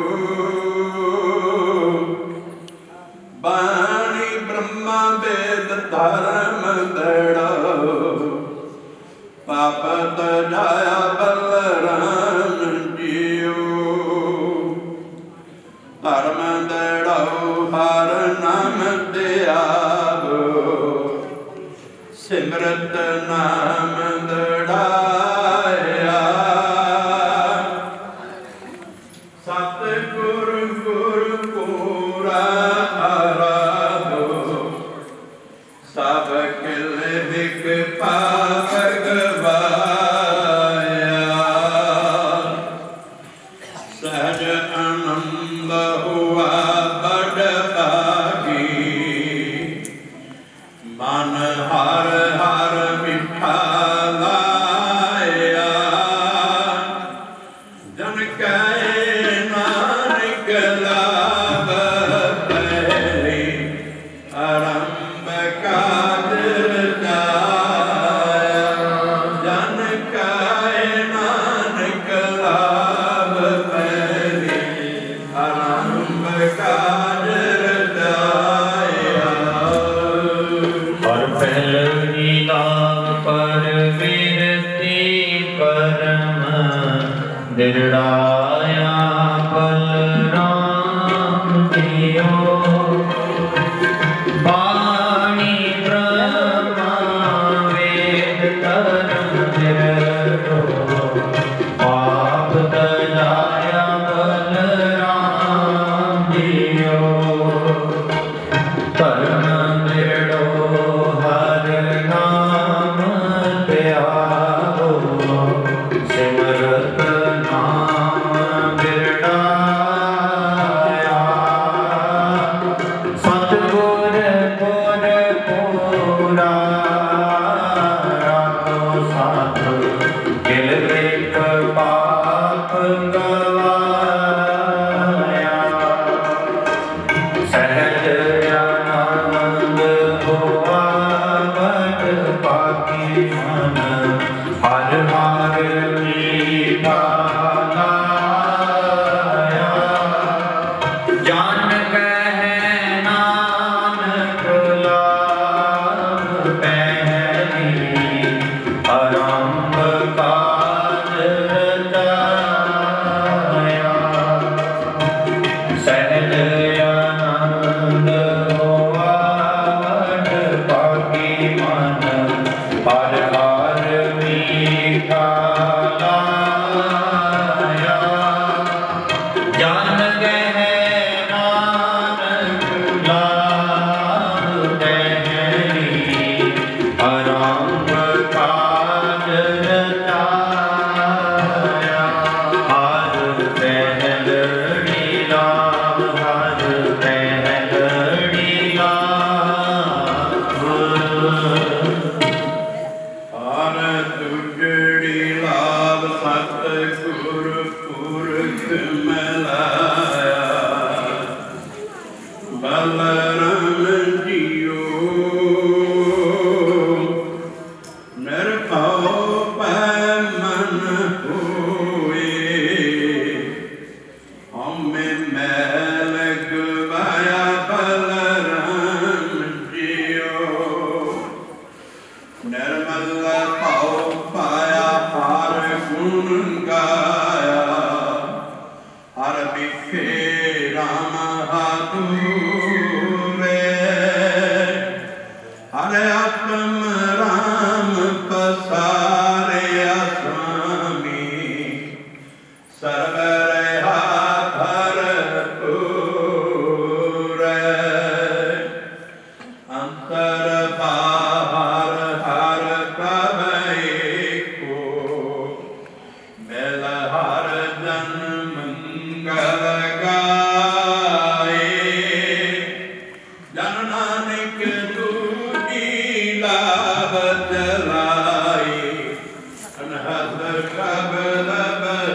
ਬਾਣੀ ਬ੍ਰਹਮਾ ਵੇਦ ਧਰਮ ਦੜਾਓ ਪਾਪਤ ਜਾਇਆ ਬਲਰਾਮ ਜੀਓ ਧਰਮ ਦੜਾਓ ਹਰ ਨਾਮ ਦਿਆਵੋ ਸਿਮਰਤ ਨਾਮ ਦੜਾਇਆ ਸਤ ਗੁਰ ਗੁਰ ਪੂਰਾ ਆਰਾਧੋ ਸਭ ਕਿਲ ਵਿਕ ਪਾਵਕ ਸਹਜ ਆਨੰਦ ਹੁਆ ਬੜ ਭਾਗੀ ਮਨ ਹਰ ਹਰ ਮਿਠਾ ਲਾਇਆ ਜਨ ਕੈ ਨਾਨਕ ਲਾਭ ਪਹਿਲੀ ਆਰੰਭ ਕਾਜ ਰਚਾਇਆ ਜਨ ਕੈ ਨਾਨਕ ਲਾਭ ਪਹਿਲੀ ਆਰੰਭ ਕਾਜ ਰਚਾਇਆ ਹਰ ਪਹਿਲੀ ਨਾਮ ਪਰ ਬਿਰਤੀ ਕਰਮ ਦਿਰੜਾਇਆ ਬਲਰਾਮ ਦਿਓ ਬਾਣੀ ਬ੍ਰਹਮਾ ਵੇਦ ਧਰਮ ਦਿਰੜੋ ਪਾਪ ਦਜਾਇਆ ਬਲਰਾਮ ਦਿਓ ਧਰਮ ਦਿਰੜੋ ਹਰ ਨਾਮ ਧਿਆਵੋ ਸਿਮਰਤ ਨਾਮ ਦਿਰੜਾਇਆ ਸਤਿਗੁਰ ਗੁਰ ਪੂਰਾ ਰਾਖੋ ਸਾਧ ਕਿਲ ਵਿਕ ਪਾਪ ਗਵਾਇਆ ਸਹਿਜ ਆਨੰਦ ਹੋਆ ਬੜ ਭਾਗੀ ਮਨ ਹਰ ਹਰ ਮੀਠਾ ਲਾਇਆ ਜਾਨ ਕਹਿ ਨਾਨਕ ਲਾਭ ਪਹਿਲੀ ਆਰੰਭ ਕਾਜ ਰਚਾਇਆ ਸਹਿਜ ਆਨੰਦ ਹੋਆ ਬੜ ਭਾਗੀ ਮਨ ਹਰ ਹਰ ਮੀਠਾ ਲਾਇਆ ਜਨ ਗਹਿ ਨਾਨਕ ਲਾਭ ਪਹਿਲੀ ਆਰੰਭ ਕਾਜ ਰਚਾਇਆ ਹਰ ਪਹਿਲੜੀ ਲਾਭ ਹਰ ਪਹਿਲੜੀ ਲਾਭ ਹਰ ਤੁਝੜੀ ਲਾਭ ਸਤ ਗੁਰ ਪੁਰਖ ਮਿਲਾਇਆ ਬਲਰਾਮ ਜੀਓ ਨਿਰਭਉ ਪੈ ਮਨ ਹੋਏ ਹਉਮੈ ਮੈਲ ਗਵਾਇਆ ਬਲਰਾਮ ਜੀਓ ਨਿਰਮਲ ਭਾਉ ਪਾਇਆ ਹਰ ਗੁਣ ਗਾਇਆ ਹਰ ਬਿਖੇ ਰਾਮ ਹਾਥੂਰੇ ਹਰ ਆਤਮ ਰਾਮ ਪਸਾਰਿਆ ਸੁਆਮੀ ਸਰਬ ਰਹਾ ਭਰਪੂਰੇ ਅੰਤਰ ਬਾਹਰ ਹਰ ਪ੍ਰਭ ਏਕੋ ਮਿਲ ਹਰ ਜਨ ਮੰਗਲ ਗਾਏ ਜਨ ਨਾਨਕ ਦੂਜੀ ਲਾਭ ਚਲਾਏ ਅਨਹਦ ਕਬਲ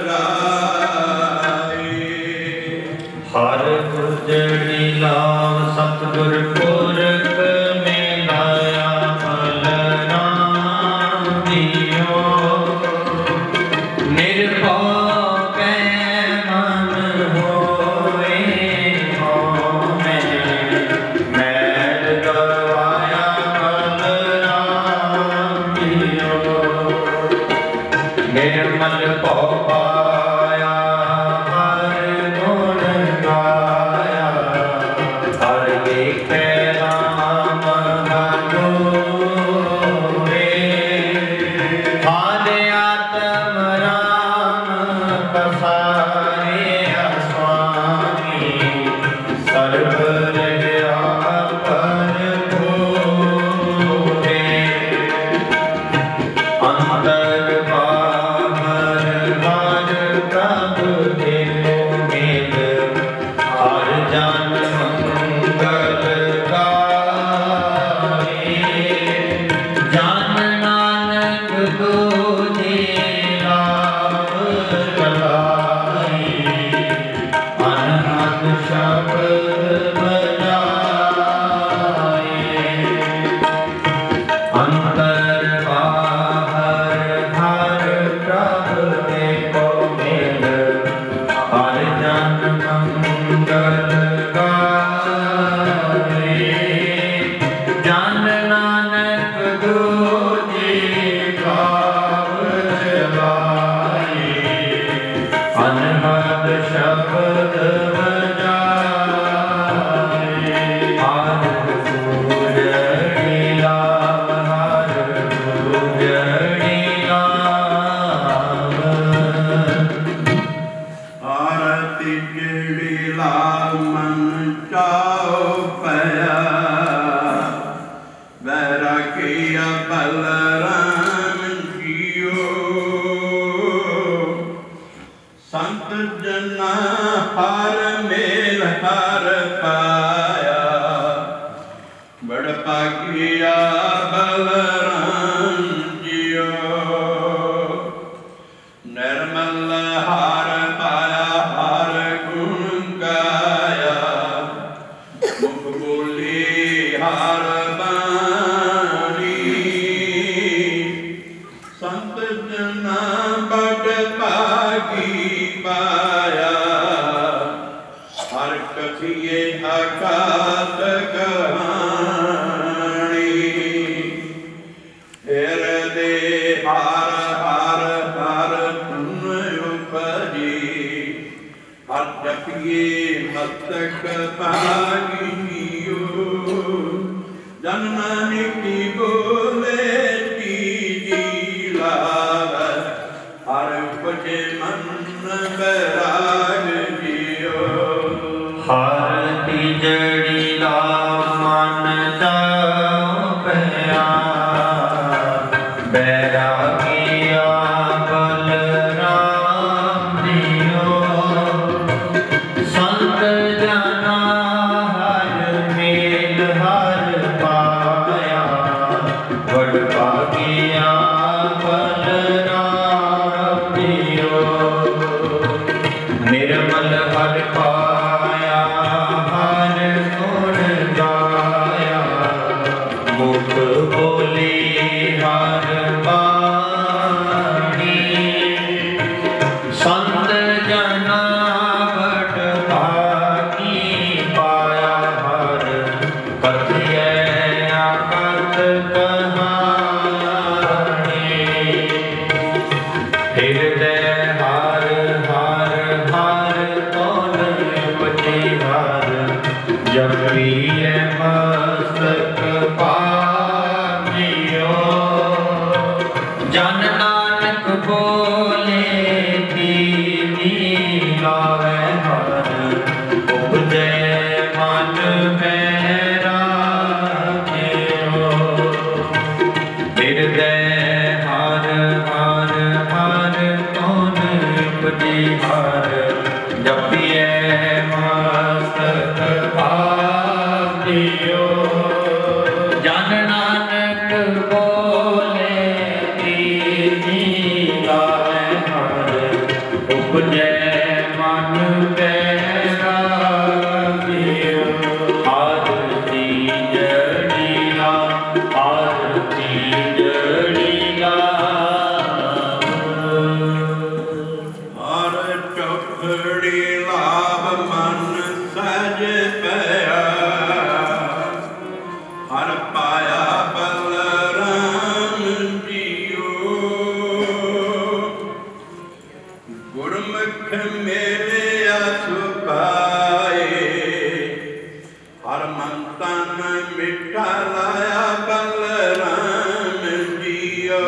ਗੁਰਮੁਖ ਮੇਰੇ ਸੁਭਾਏ ਹਰ ਮਨ ਤਨ ਮਿਠਾ ਲਾਇਆ ਬਲਰਾਮ ਜੀਓ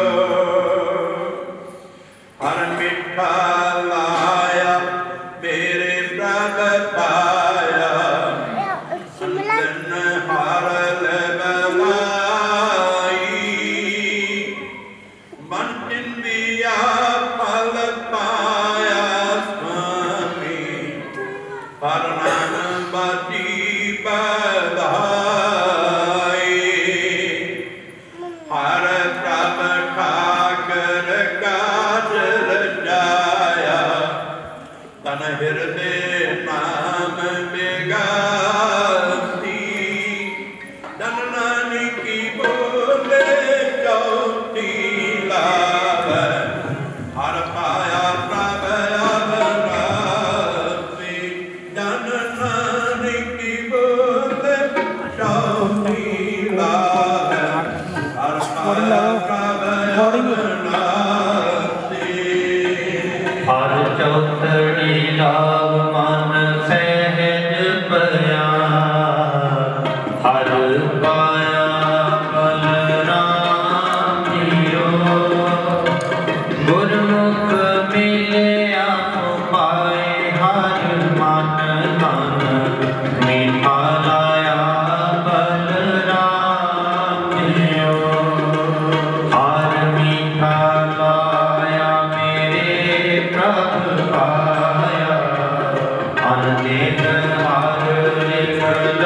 ਹਰ ਮਿਠਾ ਲਾਇਆ ਮੇਰੇ ਪ੍ਰਭ ਪਾਇਆ ਸੰਤਨ ਹਰ ਲਵਲਾਈ ਮਨ ਚਿੰਦਿਆ ਫਲ ਪਾਇਆ ਸੁਆਮੀ ਹਰ ਨਾਮ ਬਾਜੀ ਬਧਾਈ ਹਰ ਪ੍ਰਭ ਠਾਕਰ ਕਾਜ ਰਜਾਇਆ ਤਨ ਹਿਰਦੇ ਨਾਮ ਬਿਗਾਸੀ ਤਨ ਨਾਨਕੀ ਬੋਲੇ ਚੌਥੀ ਲਾਵੈ ਹਰ ਪਾਇਆ ਪ੍ਰਭ ਅਬਨਾਸੀ ਤਨ ਨਾਨਕੀ ਬੋਲੇ ਚੌਥੀ ਲਾਵੈ ਹਰ ਪਾਇਆ ਪ੍ਰਭ ਅਬਨਾਸੀ ਹਰ ਚੌਥੜੀ ਲਾਭ ਮਨ ਸਹਿਜ ਪਿਆ ਹਰ ਪਾਇਆ ਬਲਰਾਮ ਜੀਓ ਗੁਰਮੁਖ ਮਿਲਿਆ ਪਾਏ ਹਰ ਮਨ ਤਨ ਮੀਠਾ ਲਾਇਆ ਬਲਰਾਮ ਜੀਓ ਹਰ ਮੀਠਾ ਲਾਇਆ ਮੇਰੇ ਪ੍ਰਭ ਪਾਇਆ ਅਨੇਕ ਹਰ ਲਿਖ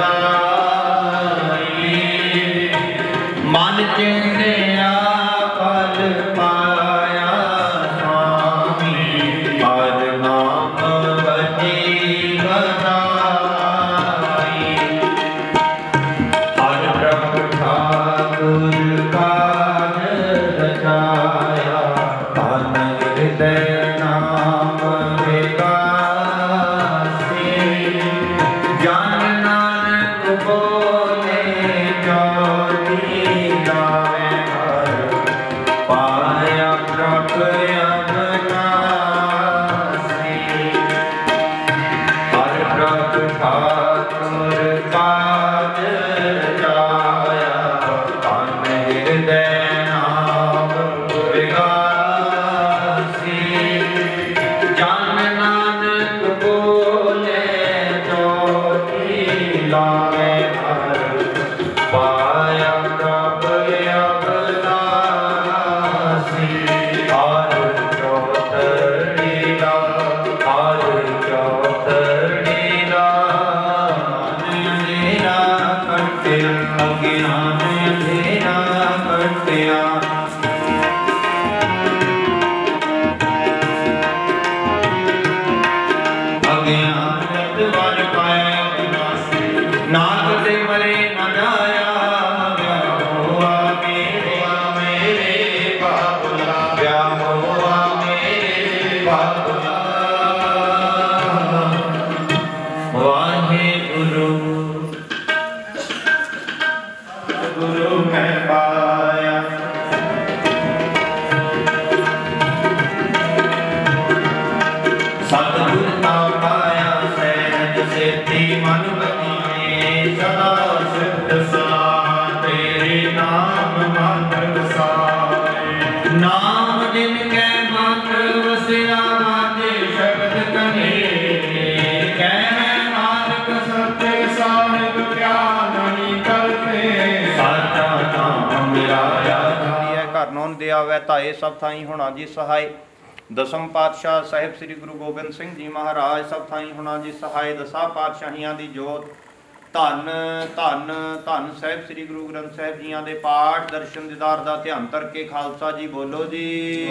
ਲਾਈ ਮਨ ਚਿੰਤਿਆ ਫਲ ਪਾਇਆ ਸੁਆਮੀ ਹਰ ਨਾਮ ਵਜੀ ਬਧਾਈ ਹਰ ਪ੍ਰਭ ਠਾਕੁਰ ਕਾਜ ਰਚਾਇਆ ਤਨ ਹਿਰਦੈ ਨਾਮ ਵਿਗਾਸੀ ਜਨ ਨਾਨਕ ਬੋਲੇ ਜੋਤੀ ਲਾਵੇ ਹਰ ਪਾਇਆ ਪ੍ਰਭ ਅਬਨਾਸੀ ਹਰ ਪ੍ਰਭ ਠਾਕੁਰ ਕਾਜ ਰਚਾਇਆ ਤਨ ਹਿਰਦੈ ਨਾਮ ਵਿਗਾਸੀ ਜਨ ਨਾਨਕ ਬੋਲੇ ਜੋਤੀ ਲਾਵੇ ਹਰ ਪਾਇਆ ਪ੍ਰਭ ਅਬਨਾਸੀ ਹਰ ਚੌਥੜੀ ਲਾ ਹਰ ਚੌਥੜੀ ਲਾ ਅੰਧੇਰਾ ਕੱਟਿਆ ਅਗਿਆਨ ਅੰਧੇਰਾ ਕੱਟਿਆ ਅਗਿਆਨਤ ਵਰ ਪਾਇਆ ਵਿਨਾਸ਼ੀ ਨਾਨਕ ਤੇ ਮਰੇ ਨ ਜਾਇਆ ਵਿਆਹ ਹੋਆ ਮੇਰੇ ਮੇਰੇ ਬਾਬੁਲਾ ਵਿਆਹ ਹੋਆ ਮੇਰੇ ਬਾਬੁਲਾ ਵਾਹਿਗੁਰੂ ਗੁਰੂ ਮੈਂ ਪਾਇਆ ਸਤਿਗੁਰ ਤਾ ਪਾਇਆ ਸਹਿਜ ਸੇਤੀ ਮਨ ਬਦੀਏ ਸਦਾ ਸਿੱਧ ਸਲਾਹ ਤੇਰੇ ਨਾਮ ਮੰਤਰ ਵਸਾਏ ਨਾਮ ਜਿਨ ਕੈ ਮੰਤਰ ਵਸਿਆ ਮਾਤੇ ਸ਼ਬਦ ਕਨੇ ਕਹਿ ਨਾਨਕ ਸੱਚੇ ਸਾਹਿਬ ਕਿਆ ਨਹੀਂ ਕਰਤੇ ਸਾਚਾ ਨਾਮ ਮਿਲਾਇਆ ਹੈ ਘਰ ਨੋਨ ਦੇ ਆਵੈ ਧਾਏ ਸਭ ਥਾਈ ਹੋਣਾ ਜੀ ਸਹਾਈ ਦਸਮ ਪਾਤਸ਼ਾਹ ਸਾਹਿਬ ਸ੍ਰੀ ਗੁਰੂ ਗੋਬਿੰਦ ਸਿੰਘ ਜੀ ਮਹਾਰਾਜ ਸਭ ਥਾਈ ਹੋਣਾ ਜੀ ਸਹਾਈ ਦਸਾਂ ਪਾਤਸ਼ਾਹੀਆਂ ਦੀ ਜੋਤ ਧੰਨ ਧੰਨ ਧੰਨ ਸਾਹਿਬ ਸ੍ਰੀ ਗੁਰੂ ਗ੍ਰੰਥ ਸਾਹਿਬ ਜੀਆਂ ਦੇ ਪਾਠ ਦਰਸ਼ਨ ਦੀਦਾਰ ਦਾ ਧਿਆਨ ਕਰਕੇ ਖਾਲਸਾ ਜੀ ਬੋਲੋ ਜੀ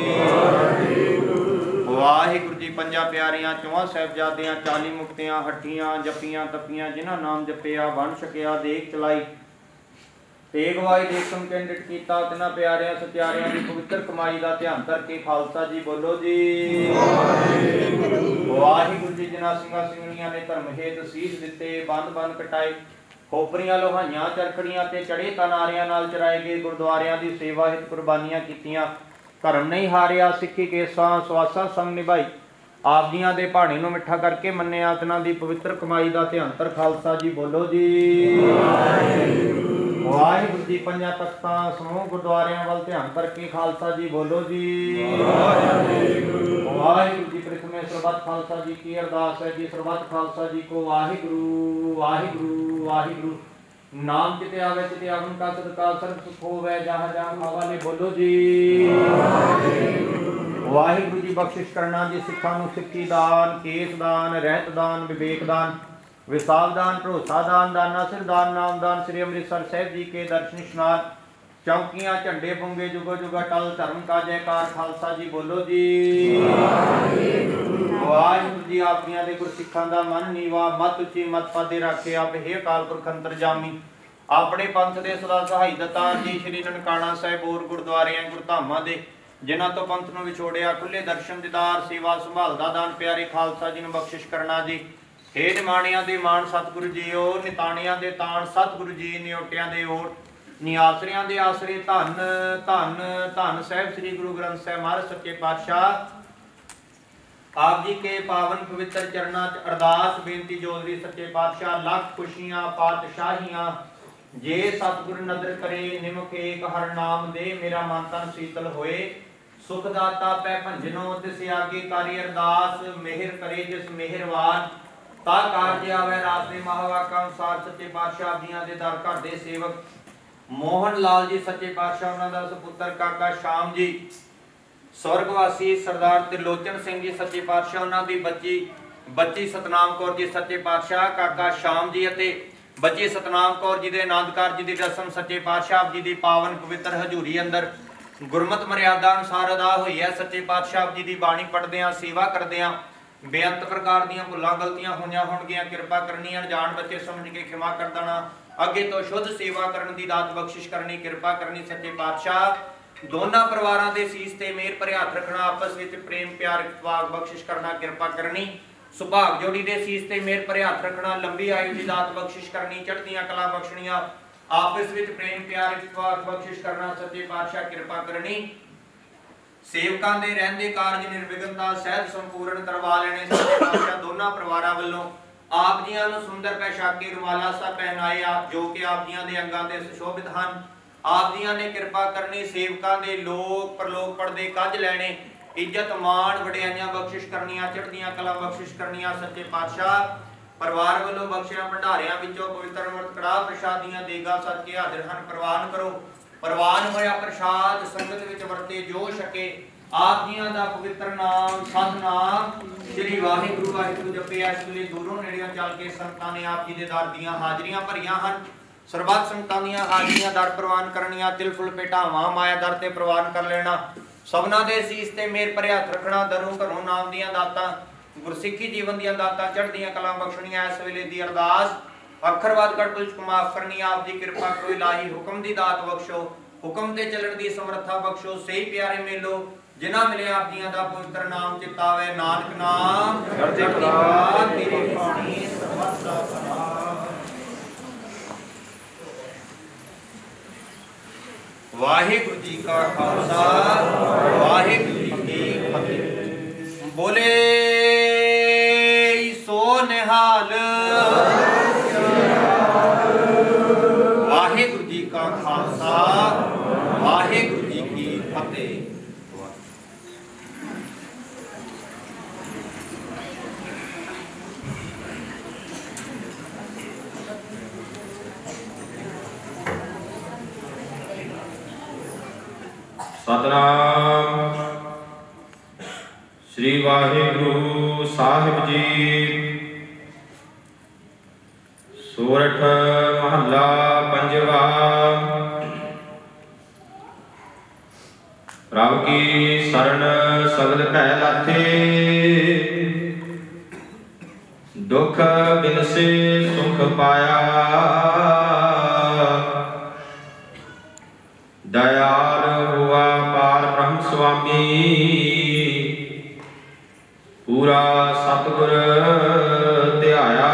ਵਾਹਿਗੁਰੂ ਜੀ। ਪੰਜਾਂ ਪਿਆਰਿਆਂ ਚੌਹਾਂ ਸਾਹਿਬਜ਼ਾਦਿਆਂ ਚਾਲੀ ਮੁਕਤਿਆਂ ਹੱਟੀਆਂ ਜੱਪੀਆਂ ਤੱਪੀਆਂ ਜਿਨ੍ਹਾਂ ਨਾਮ ਜਪਿਆ ਬਣ ਸਕਿਆ ਦੇਖ ਚਲਾਈ ਤੇਗ ਵਾਈ ਦੇਖਮ ਕੈਂਡਿਟ ਕੀਤਾ ਤਿਨਾਂ ਪਿਆਰਿਆਂ ਸਤਿਆਰਿਆਂ ਦੀ ਪਵਿੱਤਰ ਕਮਾਈ ਦਾ ਧਿਆਨ ਕਰਕੇ ਖਾਲਸਾ ਜੀ ਬੋਲੋ ਜੀ ਵਾਹਿਗੁਰੂ ਜੀ। ਜਿਨ੍ਹਾਂ ਸਿੰਘਾਂ ਸਿੰਘਣੀਆਂ ਨੇ ਧਰਮ ਹੇਤ ਸੀਸ ਦਿੱਤੇ ਬੰਦ ਬੰਦ ਕਟਾਏ ਖੋਪਰੀਆਂ ਲੋਹਾਈਆਂ ਚਰਖੜੀਆਂ ਤੇ ਚੜੇ ਤਨਾਰਿਆਂ ਨਾਲ ਚਰਾਏ ਗਏ ਗੁਰਦੁਆਰਿਆਂ ਦੀ ਸੇਵਾ ਹਿਤ ਕੁਰਬਾਨੀਆਂ ਕੀਤੀਆਂ ਧਰਮ ਨਹੀਂ ਹਾਰਿਆ ਸਿੱਖੀ ਕੇਸਾਂ ਸਵਾਸਾਂ ਸੰਗ ਨਿਭਾਈ ਆਪ ਜੀਆਂ ਦੇ ਭਾਣੇ ਨੂੰ ਮਿੱਠਾ ਕਰਕੇ ਮੰਨਿਆ ਤਿਨਾਂ ਦੀ ਪਵਿੱਤਰ ਕਮਾਈ ਦਾ ਧਿਆਨਤਰ ਖਾਲਸਾ ਜੀ ਬੋਲੋ ਜੀ ਵਾਹਿਗੁਰੂ ਜੀ। ਪੰਜਾਂ ਤਖਤਾਂ ਸਮੂਹ ਗੁਰਦੁਆਰਿਆਂ ਵੱਲ ਧਿਆਨ ਕਰਕੇ ਖਾਲਸਾ ਜੀ ਬੋਲੋ ਜੀ ਵਾਹਿਗੁਰੂ ਜੀ। ਪ੍ਰਥਮੇ ਸਰਬੱਤ ਖਾਲਸਾ ਜੀ ਕੀ ਅਰਦਾਸ ਹੈ ਜੀ। ਸਰਬੱਤ ਖਾਲਸਾ ਜੀ ਕੋ ਵਾਹਿਗੁਰੂ ਵਾਹਿਗੁਰੂ ਵਾਹਿਗੁਰੂ। ਨਾਮ ਕਿਤੇ ਆਵੇ ਕਿਤੇ ਆਵਨ ਕਾ ਸਦਕਾ ਸਰਬ ਸੁਖ ਹੋਵੇ ਜਹਾਂ ਜਹਾਂ ਖਾਵਾਲੇ ਬੋਲੋ ਜੀ ਵਾਹਿਗੁਰੂ ਜੀ। ਬਖਸ਼ਿਸ਼ ਕਰਨਾ ਜੀ ਸਿੱਖਾਂ ਨੂੰ ਸਿੱਖੀ ਦਾਨ, ਕੇਸ ਦਾਨ, ਰਹਿਤ ਦਾਨ, ਵਿਵੇਕ ਦਾਨ, ਵਿਸਾਖ ਦਾਨ, ਭਰੋਸਾ ਦਾਨ, ਦਾਨਾ ਸਿਰ ਦਾਨ, ਨਾਮ ਦਾਨ। ਸ੍ਰੀ ਅੰਮ੍ਰਿਤਸਰ ਸਾਹਿਬ ਜੀ ਕੇ ਦਰਸ਼ਨ ਇਸ਼ਨਾਨ, ਚੌਂਕੀਆਂ ਝੰਡੇ ਪੁੰਗੇ ਜੁਗੋ ਜੁਗਾ ਟਲ, ਧਰਮ ਕਾ ਜੈਕਾਰ ਖਾਲਸਾ ਜੀ ਬੋਲੋ ਜੀ ਵਾਹਿਗੁਰੂ ਜੀ। ਆਪਣੀਆਂ ਦੇ ਗੁਰਸਿੱਖਾਂ ਦਾ ਮਨ ਨੀਵਾ, ਮਤ ਉੱਚੀ ਮਤ ਪਾਦੇ ਰੱਖੇ ਆਪ ਹੇ ਅਕਾਲ ਪੁਰਖ ਅੰਤਰਜਾਮੀ। ਆਪਣੇ ਪੰਥ ਦੇ ਸਦਾ ਸਹਾਈ ਦਤਾਰ ਜੀ ਸ੍ਰੀ ਨਨਕਾਣਾ ਸਾਹਿਬ ਹੋਰ ਗੁਰਦੁਆਰਿਆਂ ਗੁਰਧਾਮਾਂ ਦੇ ਜਿਨ੍ਹਾਂ ਤੋਂ ਪੰਥ ਨੂੰ ਵਿਛੋੜਿਆ, ਖੁੱਲੇ ਦਰਸ਼ਨ ਦੀਦਾਰ, ਸੇਵਾ ਸੰਭਾਲ ਦਾ ਦਾਨ ਪਿਆਰੇ ਖਾਲਸਾ ਜੀ ਨੂੰ ਬਖਸ਼ਿਸ਼ ਕਰਨਾ ਜੀ। ਹੇ ਨਿਮਾਣਿਆਂ ਦੇ ਮਾਣ ਸਤਿਗੁਰੂ ਜੀਓ, ਨਿਤਾਣਿਆਂ ਦੇ ਤਾਣ ਸਤਿਗੁਰੂ ਜੀ, ਨਿਓਟਿਆਂ ਦੇ ਓਟ, ਨਿਆਸਰਿਆਂ ਦੇ ਆਸਰੇ ਧੰਨ ਧੰਨ ਧੰਨ ਸਾਹਿਬ ਸ੍ਰੀ ਗੁਰੂ ਗ੍ਰੰਥ ਸਾਹਿਬ ਮਹਾਰਾਜ ਸੱਚੇ ਪਾਤਸ਼ਾਹ। ਆਪ ਜੀ ਕੇ ਪਾਵਨ ਪਵਿੱਤਰ ਚਰਨਾਂ 'ਚ ਅਰਦਾਸ ਬੇਨਤੀ ਜੋਦਰੀ ਸੱਚੇ ਪਾਤਸ਼ਾਹ। ਲੱਖ ਖੁਸ਼ੀਆਂ ਪਾਤਸ਼ਾਹੀਆਂ ਜੇ ਸਤਿਗੁਰ ਨਦਰ ਕਰੇ, ਨਿਮਕ ਏਕ ਹਰ ਨਾਮ ਦੇ, ਮੇਰਾ ਮਨ ਤਨ ਸੀਤਲ ਹੋਏ। ਸੁਖ ਦਾਤਾ ਪੈ ਭੰਜਨੋ, ਤਿਸ ਆਗੇ ਕਾਰੀ ਅਰਦਾਸ, ਮਿਹਰ ਕਰੇ ਜਿਸ ਮਿਹਰਵਾਨ, ਤਾ ਕਾਰਜ ਆਵੇ ਰਾਤ ਦੇ ਮਹਾਵਾਕਾਂ ਅਨੁਸਾਰ। ਸੱਚੇ ਪਾਤਸ਼ਾਹ ਜੀਆਂ ਦੇ ਦਰ ਘਰ ਦੇ ਸੇਵਕ ਮੋਹਨ ਲਾਲ ਜੀ ਸੱਚੇ ਪਾਤਸ਼ਾਹ, ਉਹਨਾਂ ਦਾ ਸੁਪੁੱਤਰ ਕਾਕਾ ਸ਼ਾਮ ਜੀ, ਸਵਰਗਵਾਸੀ ਸਰਦਾਰ ਤਿਰਲੋਚਨ ਸਿੰਘ ਜੀ ਸੱਚੇ ਪਾਤਸ਼ਾਹ, ਉਹਨਾਂ ਦੀ ਬੱਚੀ ਬੱਚੀ ਸਤਨਾਮ ਕੌਰ ਜੀ ਸੱਚੇ ਪਾਤਸ਼ਾਹ, ਕਾਕਾ ਸ਼ਾਮ ਜੀ ਅਤੇ ਬੱਚੀ ਸਤਨਾਮ ਕੌਰ ਜੀ ਦੇ ਆਨੰਦ ਕਾਰਜ ਜੀ ਦੀ ਰਸਮ ਸੱਚੇ ਪਾਤਸ਼ਾਹ ਜੀ ਦੀ ਪਾਵਨ ਪਵਿੱਤਰ ਹਜ਼ੂਰੀ ਅੰਦਰ ਗੁਰਮਤਿ ਮਰਿਆਦਾ ਅਨੁਸਾਰ ਅਦਾ ਹੋਈ ਹੈ। ਸੱਚੇ ਪਾਤਸ਼ਾਹ ਜੀ ਦੀ ਬਾਣੀ ਪੜ੍ਹਦਿਆਂ, ਸੇਵਾ ਕਰਦਿਆਂ ਬੇਅੰਤ ਪ੍ਰਕਾਰ ਦੀਆਂ ਭੁੱਲਾਂ ਗਲਤੀਆਂ ਹੋਈਆਂ ਹੋਣਗੀਆਂ, ਕਿਰਪਾ ਕਰਨੀ। ਅਣਜਾਣ ਬੱਚੇ ਸਮਝ ਕੇ ਖਿਮਾ ਕਰ ਦੇਣਾ, ਅੱਗੇ ਤੋਂ ਸ਼ੁੱਧ ਸੇਵਾ ਕਰਨ ਦੀ ਦਾਤ ਬਖਸ਼ਿਸ਼ ਕਰਨੀ, ਕਿਰਪਾ ਕਰਨੀ। ਸੱਚੇ ਪਾਤਸ਼ਾਹ ਦੋਨਾਂ ਪਰਿਵਾਰਾਂ ਦੇ ਸੀਸ ਤੇ ਮਿਹਰ ਭਰੇ ਹੱਥ ਰੱਖਣਾ, ਆਪਸ ਵਿੱਚ ਪ੍ਰੇਮ ਪਿਆਰ ਇਤਫਾਕ ਬਖਸ਼ਿਸ਼ ਕਰਨਾ, ਕਿਰਪਾ ਕਰਨੀ। ਸੁਭਾਗ ਜੋੜੀ ਦੇ ਸੀਸ ਤੇ ਮਿਹਰ ਭਰੇ ਹੱਥ ਰੱਖਣਾ, ਲੰਬੀ ਆਯੂ ਦੀ ਦਾਤ ਬਖਸ਼ਿਸ਼ ਕਰਨੀ, ਚੜ੍ਹਦੀਆਂ ਕਲਾ ਬਖਸ਼ਣੀਆਂ, ਆਪਸ ਵਿੱਚ ਪ੍ਰੇਮ ਪਿਆਰ ਇਤਫਾਕ ਬਖਸ਼ਿਸ਼ ਕਰਨਾ। ਸੱਚੇ ਪਾਤਸ਼ਾਹ ਕਿਰਪਾ ਕਰਨੀ। ਸੇਵਕਾਂ ਦੇ ਰਹਿੰਦੇ ਕਾਰਜ ਨਿਰਵਿਘਨਤਾ ਸਹਿਜ ਸੰਪੂਰਨ ਕਰਵਾ ਲੈਣੇ। ਸੱਚੇ ਪਾਤਸ਼ਾਹ ਦੋਨਾਂ ਪਰਿਵਾਰਾਂ ਵੱਲੋਂ ਆਪ ਜੀਆਂ ਨੂੰ ਸੁੰਦਰ ਪੈਸ਼ਾਕੇ ਰੁਮਾਲਾ ਸਾਹਿਬ ਪਹਿਨਾਏ, ਆਪ ਜੋ ਕਿ ਆਪ ਜੀਆਂ ਦੇ ਅੰਗਾਂ ਤੇ ਸੁਸ਼ੋਭਿਤ ਹਨ। ਆਪ ਜੀਆਂ ਨੇ ਕਿਰਪਾ ਕਰਨੀ, ਸੇਵਕਾਂ ਦੇ ਲੋਕ ਪਰਲੋਕ ਪੜਦੇ ਕੱਜ ਲੈਣੇ, ਇੱਜ਼ਤ ਮਾਣ ਵਡਿਆਈਆਂ ਬਖਸ਼ਿਸ਼ ਕਰਨੀਆਂ, ਚੜ੍ਹਦੀਆਂ ਕਲਾ ਬਖਸ਼ਿਸ਼ ਕਰਨੀਆਂ। ਸੱਚੇ ਪਾਤਸ਼ਾਹ ਪਰਿਵਾਰ ਵੱਲੋਂ ਬਖਸ਼ਿਆ ਭੰਡਾਰਿਆਂ ਵਿੱਚੋਂ ਪਵਿੱਤਰ ਅੰਮ੍ਰਿਤ ਕੜਾਹ ਪ੍ਰਸ਼ਾਦੀਆਂ ਦੇਗਾ ਸਦਕੇ ਹਾਜ਼ਰ ਹਨ, ਪ੍ਰਵਾਨ ਕਰੋ। ਪ੍ਰਵਾਨ ਹੋਇਆ ਪ੍ਰਸ਼ਾਦ ਸੰਗਤ ਵਿੱਚ ਵਰਤੇ ਜੋ ਛਕੇ, ਆਪ ਜੀਆਂ ਦਾ ਪਵਿੱਤਰ ਨਾਮ ਸਤਿਨਾਮ ਸ੍ਰੀ ਵਾਹਿਗੁਰੂ ਵਾਹਿਗੁਰੂ ਜਪਿਆ। ਇਸ ਵੇਲੇ ਦੂਰੋਂ ਨੇੜਿਓਂ ਚੱਲ ਕੇ ਸੰਗਤਾਂ ਨੇ ਆਪ ਜੀ ਦੇ ਦਰ ਦੀਆਂ ਹਾਜ਼ਰੀਆਂ ਭਰੀਆਂ ਹਨ। ਸਰਬੱਤ ਸੰਗਤਾਂ ਦੀਆਂ ਹਾਜ਼ਰੀਆਂ ਦਰ ਪ੍ਰਵਾਨ ਕਰਨੀਆਂ, ਤਿਲ ਫੁੱਲ ਭੇਟਾਵਾਂ ਮਾਇਆ ਦਰ ਤੇ ਪ੍ਰਵਾਨ ਕਰ ਲੈਣਾ। ਸਭਨਾਂ ਦੇ ਸੀਸ ਤੇ ਮੇਰ ਭਰੇ ਹੱਥ ਰੱਖਣਾ, ਦਰੋਂ ਘਰੋਂ ਨਾਮ ਦੀਆਂ ਦਾਤਾਂ, ਗੁਰਸਿੱਖੀ ਜੀਵਨ ਦੀਆਂ ਦਾਤਾਂ, ਚੜ੍ਹਦੀਆਂ ਕਲਾਂ ਬਖਸ਼ਣੀਆਂ। ਇਸ ਵੇਲੇ ਦੀ ਅਰਦਾਸ ਅੱਖਰਵਾਦ ਕਟਪੁਲ ਮਾਫ ਕਰਨੀ, ਆਪ ਦੀ ਕਿਰਪਾ ਕਰੋ ਇਲਾਹੀ, ਹੁਕਮ ਦੀ ਦਾਤ ਬਖਸ਼ੋ, ਹੁਕਮ ਤੇ ਚੱਲਣ ਦੀ ਸਮਰੱਥਾ ਬਖਸ਼ੋ। ਸਹੀ ਪਿਆਰੇ ਮੇਲੋ ਜਿਨ੍ਹਾਂ ਮਿਲੇ ਆਪ ਜੀਆਂ ਦਾ ਪਵਿੱਤਰ ਨਾਮ ਚਿਤਾਵੇ, ਨਾਨਕ ਨਾਮ ਚੜ੍ਹਦੀ ਕਲਾ ਤੇਰੀ ਬਾਣੀ ਸਰਬੱਤ ਦਾ ਭਲਾ। ਵਾਹਿਗੁਰੂ ਜੀ ਕਾ ਖਾਲਸਾ, ਵਾਹਿਗੁਰੂ ਜੀ ਕੀ ਫਤਿਹ। ਬੋਲੇ ਸੋ ਨਿਹਾਲ। ਵਾਹਿਗੁਰੂ ਜੀ ਕਾ ਖਾਲਸਾ, ਵਾਹਿਗੁਰੂ ਜੀ ਕੀ ਫਤਿਹ। ਸਤਨਾਮ ਸ੍ਰੀ ਵਾਹਿਗੁਰੂ ਸਾਹਿਬ ਜੀ। ਸੋਰਠ ਮਹੱਲਾ ਪੰਜਵਾ। ਪ੍ਰਭ ਕੀ ਸਰਣ ਸਗਲ ਭੈ ਲਾਥੇ, ਦੁਖ ਬਿਨਸੇ ਸੁਖ ਪਾਇਆ। ਦਇਆਲ ਹੁਆ ਪਾਰ ਬ੍ਰਹਮ ਸੁਆਮੀ, ਪੂਰਾ ਸਤਿਗੁਰ ਧਿਆਇਆ।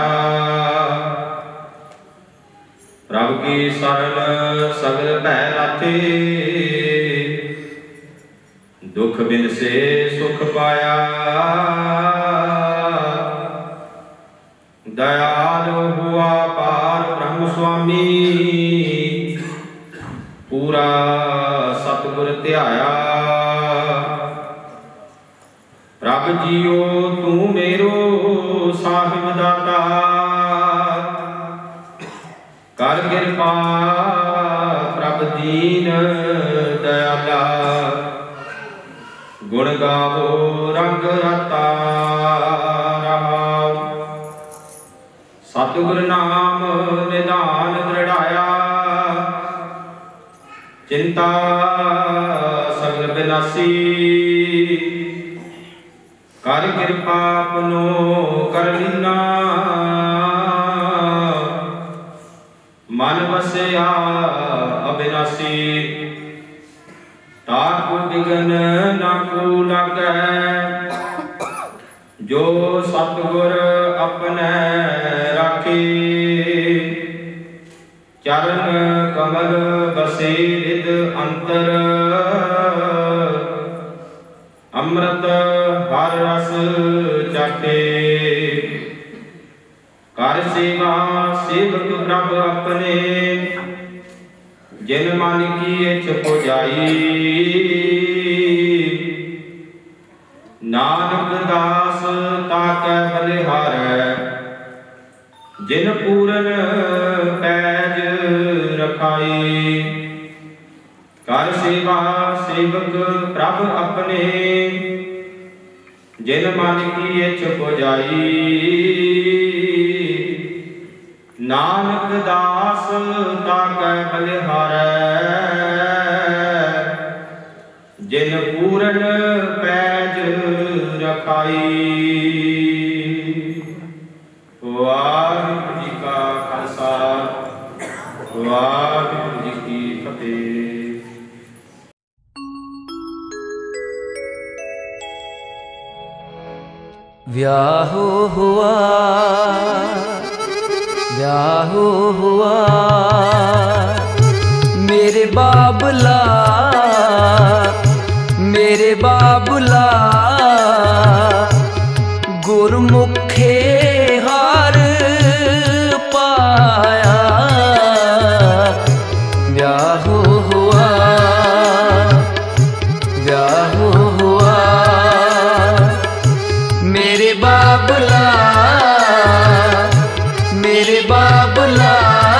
ਪ੍ਰਭ ਕੀ ਸਰਣ ਸਗਲ ਭੈ ਲਾਥੇ, ਦੁਖ ਬਿਨਸੇ ਸੁਖ ਪਾਇਆ। दयाल हुआ पार ब्रह्म स्वामी पूरा सतगुर ध्याया प्रभ जियो तू मेरो साहिब दाता कर कृपा प्रभ दीन दयाला गुण गावो रंग रता रहाओ सतगुर नाम निदान दृढ़ाया चिंता सगल बिनासी कर कृपा अपनो कर लीना मन बसया अविनाशी ताकु बिघन न को लागै जो सतगुर अपने राखे चरण कमल बसे रिद अंतर अमृत हर रस चाटे कर सेवा सेवक प्रभ अपने जिन मन की इच्छ पुजाई नानक दास ताकै बलिहारै जिन पूरन पैज रखाई कर सेवा सेवक प्रभ अपने जिन मन की इच्छ पुजाई नानक दास ताकै बलिहारै जिन पूरन पैज रखाई। वाहिगुरू जी का खालसा वाहिगुरू जी की फतेह। ब्याह हुआ ब्याह हुआ मेरे बाबला मेरे बाबला गुरमुखे हार पाया ब्याह हुआ ब्याह हुआ मेरे बाबला मेरे बाबला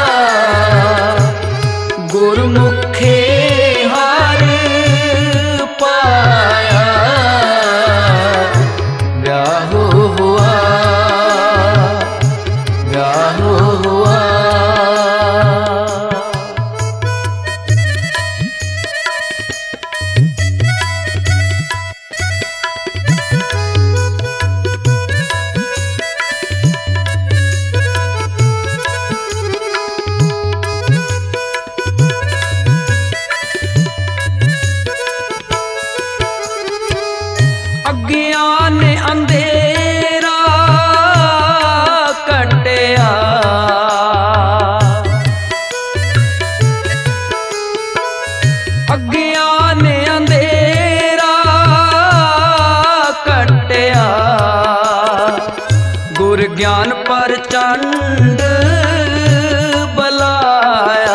गुरमुखे हार पाया ब्याह हुआ ब्याह हुआ। अज्ञान अंधेरा कटिया अज्ञान अंधेरा कटिया गुर ज्ञान पर चंड बलाया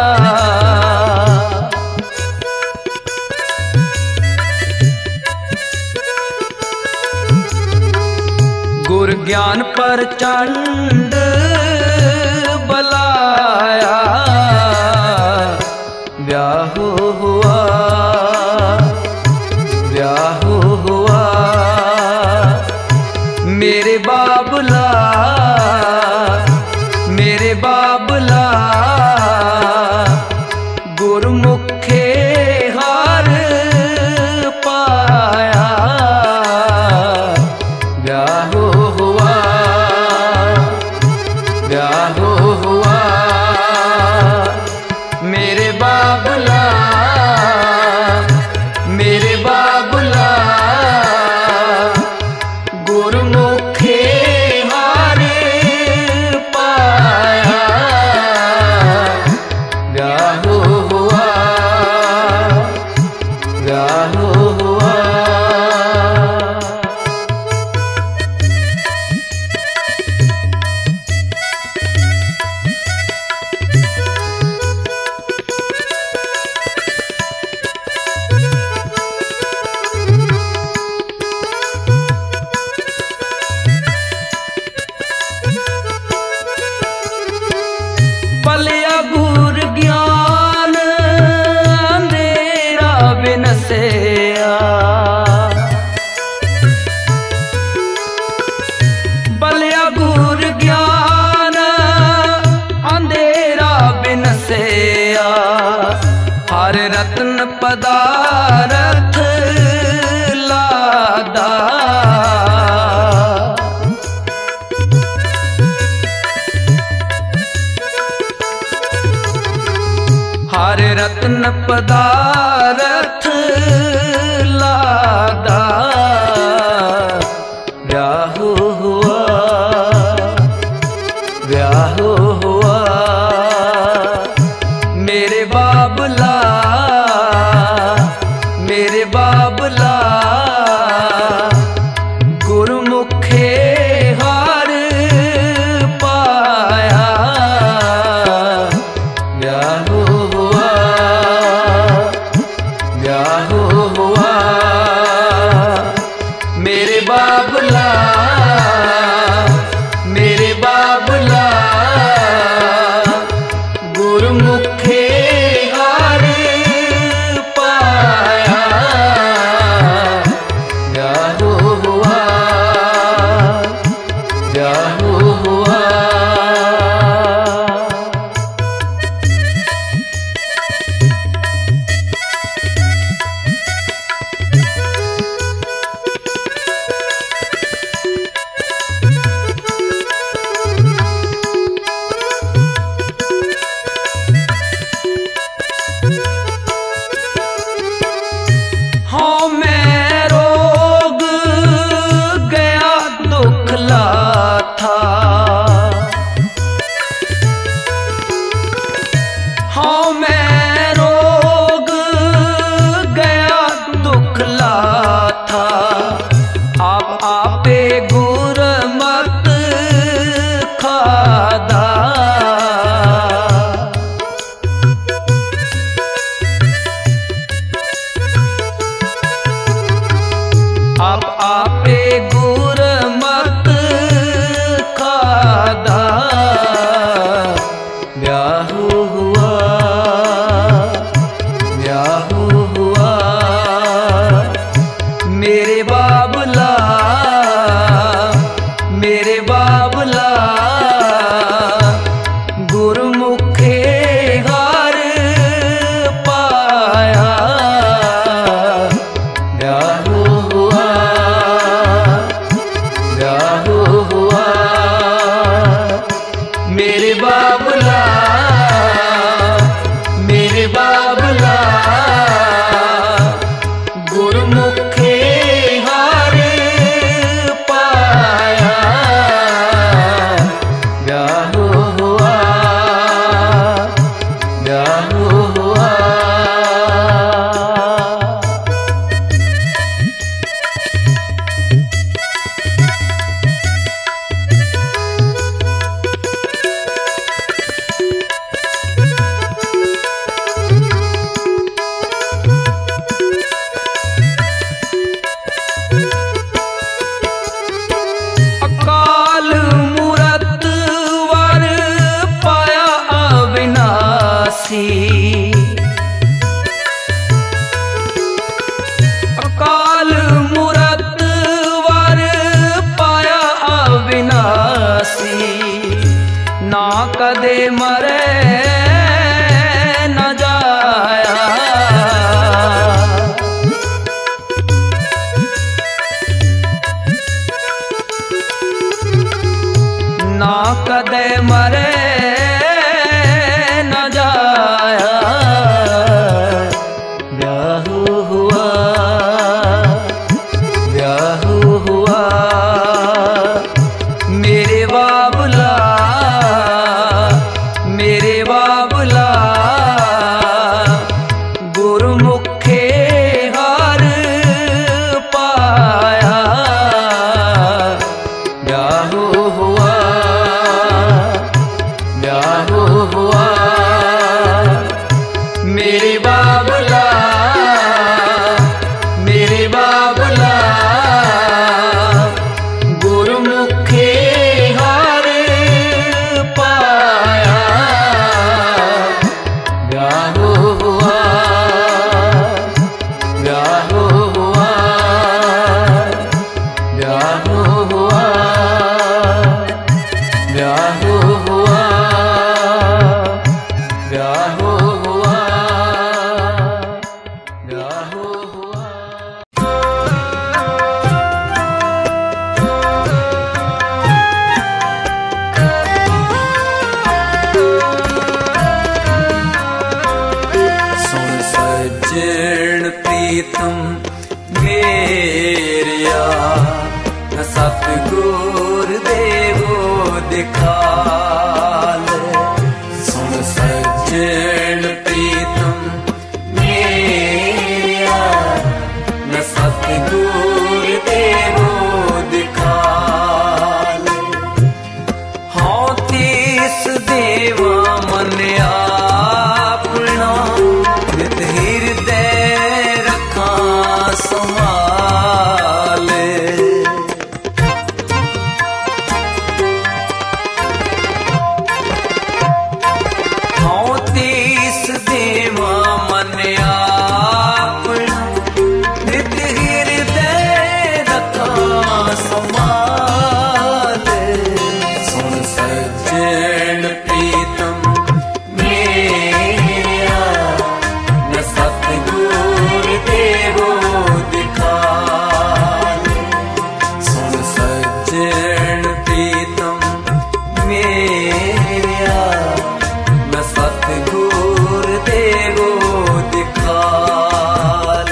गुर ज्ञान पर चंड बलाया ब्याह हुआ ब्याह हुआ मेरे बाबला मेरे बाबला गुरमुखे हार पाया ब्याह हुआ ब्याह हुआ मेरे बाबला मेरे बाबला गुरमुखे हार पाया ब्याह हुआ ब्याह हुआ। रत्न पदारथ लादा हर रत्न पदारथ लादा ब्याह हुआ ब्याह हुआ मेरे बाबला मेरे बाबला गुरमुखे हार पाया ब्याह हुआ ब्याह हुआ मेरे बाबला मेरे बाबला गुरमुखे हार पाया ब्याह हुआ ब्याह हुआ हाँ मैं रोग गया दुखला था हाँ मैं रोग गया दुखला था आप आपे गुर मत खादा आप आपे गुर मत खादा ब्याह हुआ ब्याह हुआ मेरे बाबला मेरे बाबला गुरमुखे हार पाया ब्याह हुआ ब्याह हुआ मेरे बाबला मेरे बाबला गुरमुखे हार पाया ब्याह हुआ ब्याह हुआ अकाल मूरत वर पाया अविनाशी अकाल मूरत वर पाया अविनाशी ना कदे मरे न जाया ना कदे मरे न जाया ब्याह हुआ ब्याह हुआ मेरे बाबला मेरे बाबला गुरमुखे हार पाया ब्याह हुआ सतगुर देवो दिखाल सुन सज्जन प्रीतम मेरा न सतगुर देवो दिखाल हाँ तीस देवा मन अपना नित हृदय रखा संभाल हाँ तीस देवा मन अपना नित हृदय रखा संभाल सुन सज्जन प्रीतम मेरा न सतगुर देवो दिखाल सुन सज्जन प्रीतम मेरा न सतगुर देवो दिखाल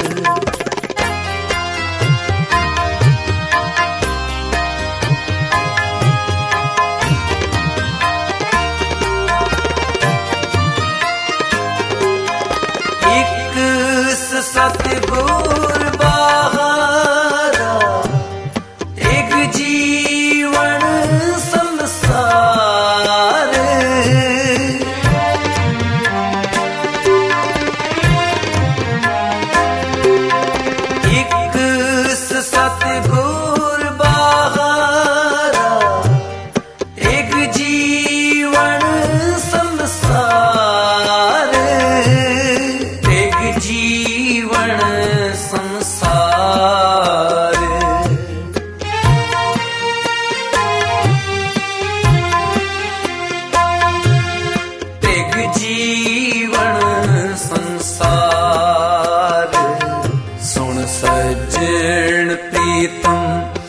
एक सतगुर बहारा एक जीवन संसार एक सतगुर बहारा एक जीवन संसार एक जीवन संसार एक जीवन संसार सुन सज्जन प्रीतम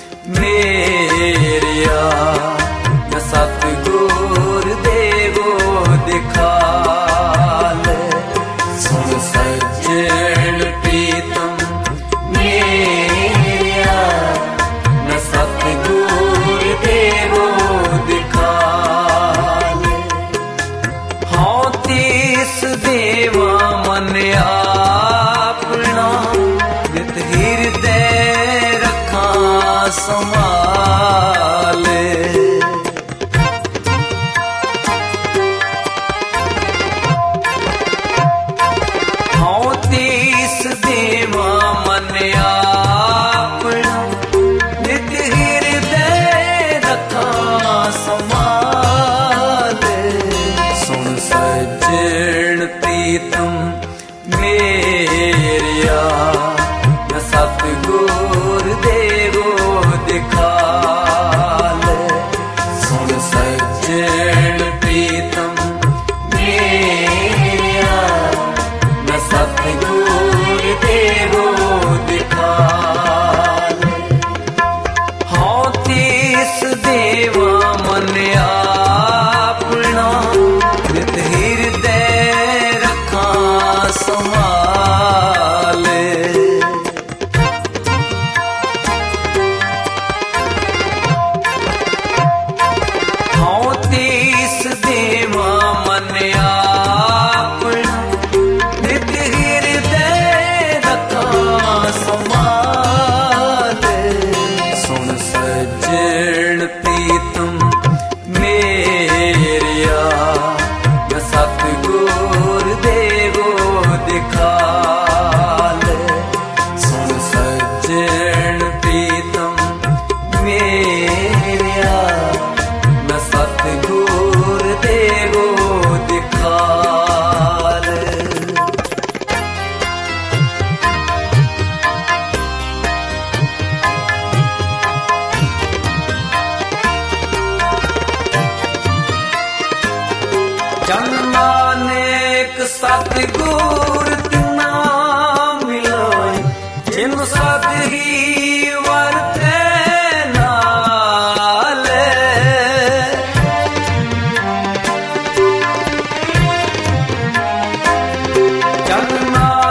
मेरिया न सतगुर देवो दिखाल सुन सज्जन प्रीतम मेरिया न सतगुर देवो दिखाल हाँ तीस देवा मन अपना नित हृदय रखा संभाल हाँ तीस देवा मन अपना नित हृदय रखा संभाल सुन सज्जन प्रीतम मेरिया न सतगुर देवो दिखाल सुन सज्जन प्रीतम मेरिया न सतगुर देवो दिखाल हाँ तीस देवा मन अपना नित हृदय रखा संभाल हाँ तीस देवा मन अपना नित हृदय रखा संभाल सुन सज्जन प्रीतम मेरिया न सतगुर देवो दिखाल सुन सज्जन प्रीतम मेरिया न सतगुर देवो दिखाल जन्मानेक सतगुर तिना मिलोय जिन सद ही वर्ते नाल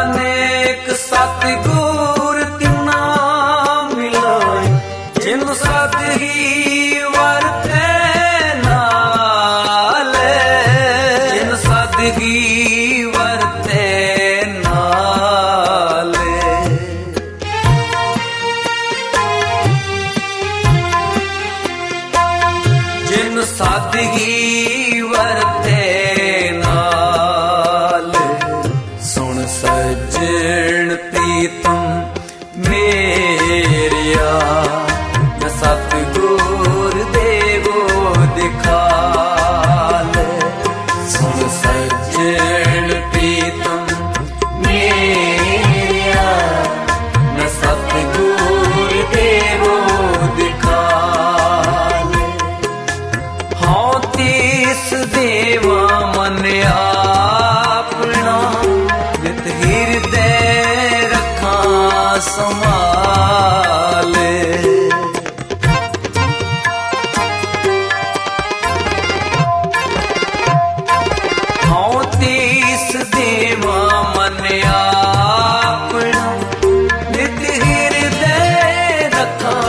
जन्मानेक सतगुर तिना मिलोय जिन सद ही वरते नाल जिन सद ही वरते नाल जिन सद ही वरते नाल सुन सज्जन प्रीतम मेरिया न सतगुर देवो दिखाल सुन सज्जन प्रीतम मेरिया न सतगुर देवो दिखाल हाँ तीस देवा मन अपना नित हृदय रखा संभाले हाँ तीस देवा मन अपना नित हृदय रखा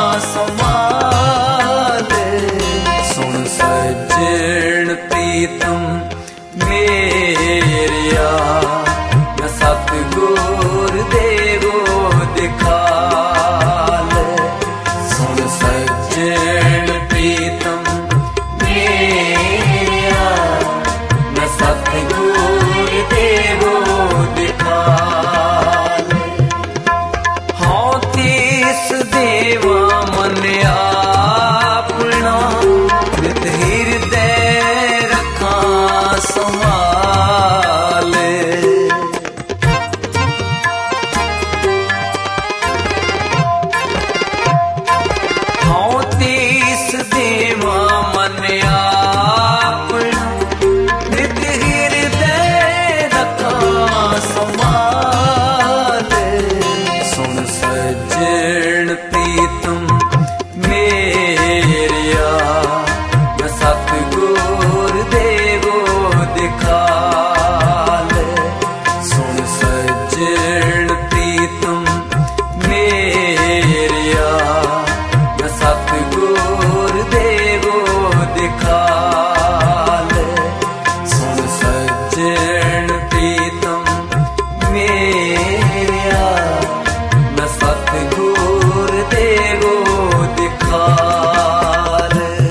संभाले सुन सज्जन प्रीतम मेरिया न सतगुर देवो दिखाल सुन सज्जन प्रीतम मेरिया न सतगुर देवो दिखाल हाँ तीस देवा मन अपना नित हृदय रखा संभाले हाँ तीस देवा मन अपना नित हृदय रखा संभाले सुन सज्जन प्रीतम मेरिया न सतगुर देवो दिखाल सुन सज्जन प्रीतम मेरिया न सतगुर देवो दिखाल सुन सज्जन प्रीतम मेरिया न सतगुर देवो दिखाल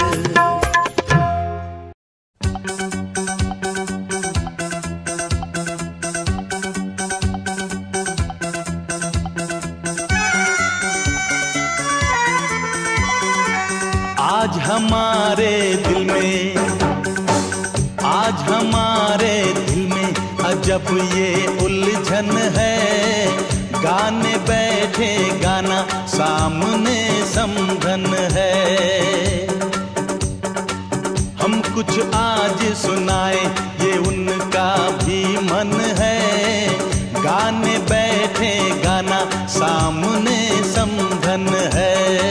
आज हमारे दिल में आज हमारे दिल में अजब ये उलझन है गाने बैठे गाना सामने समझन है हम कुछ आज सुनाए ये उनका भी मन है गाने बैठे गाना सामने समझन है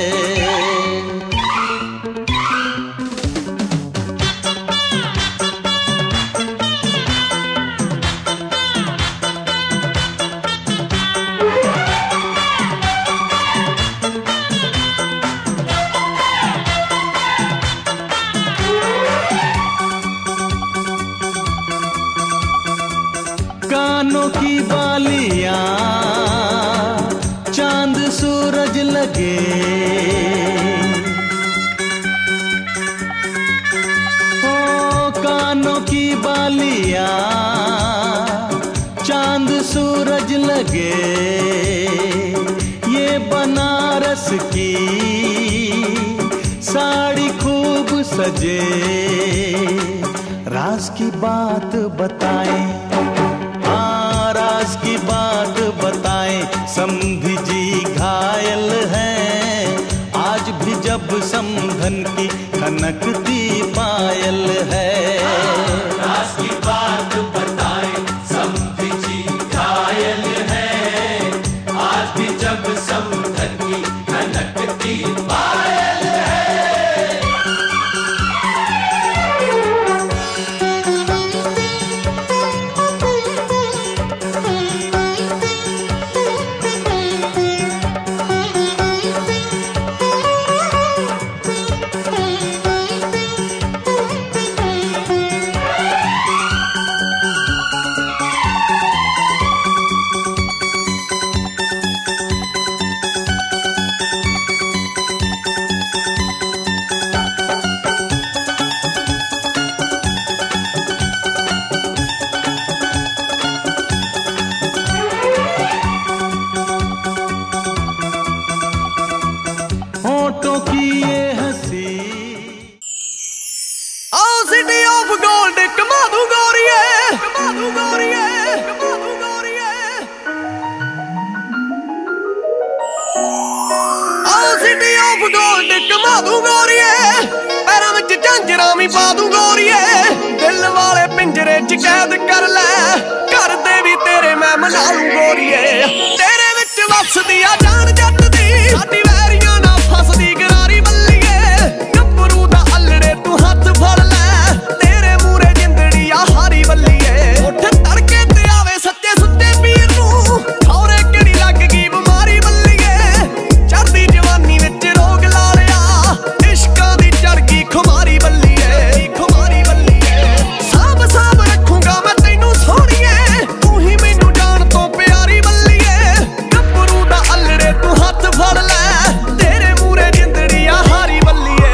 कानों की बालियां चांद सूरज लगे ओ कानों की बालियां चांद सूरज लगे ये बनारस की साड़ी खूब सजे राज की बात बताएं राज की बात बताएं समधी जी घायल हैं आज भी जब समधन की खनकती पायल है राज की बात बताएं समधी जी घायल हैं आज भी जब समधन की खनकती पायल है ऑफ गोल्ड कमा दूं गोरिए पैरां विच झांजरां भी पा दूं गोरिए दिल वाले पिंजरे च कैद कर लै घर दे भी तेरे मैं मना लूं गोरिए तेरे विच वसदी आ जान जट दी साडी वैरियां ना फसदी गरारी बल्लीए गब्बरू दा अल्लड़े तू हत्थ फड़ लै तेरे मूरे जिंदड़ी आ हारी बल्लीए उठ तड़के ते आवे सच्चे सुच्चे पीर नूं खौरे किहड़ी लग गई बिमारी बल्लीए चढ़दी जवानी विच रोग ला लिया इश्कां दी चढ़ गई खुमारी बल्लीए खुमारी बल्लीए साब साब रखूंगा मैं तैनू सोहणीए तू ही मैनू जान तो प्यारी बल्लीए गब्बरू दा अल्लड़े तू हत्थ फड़ लै तेरे मूरे जिंदड़ी आ हारी बल्लीए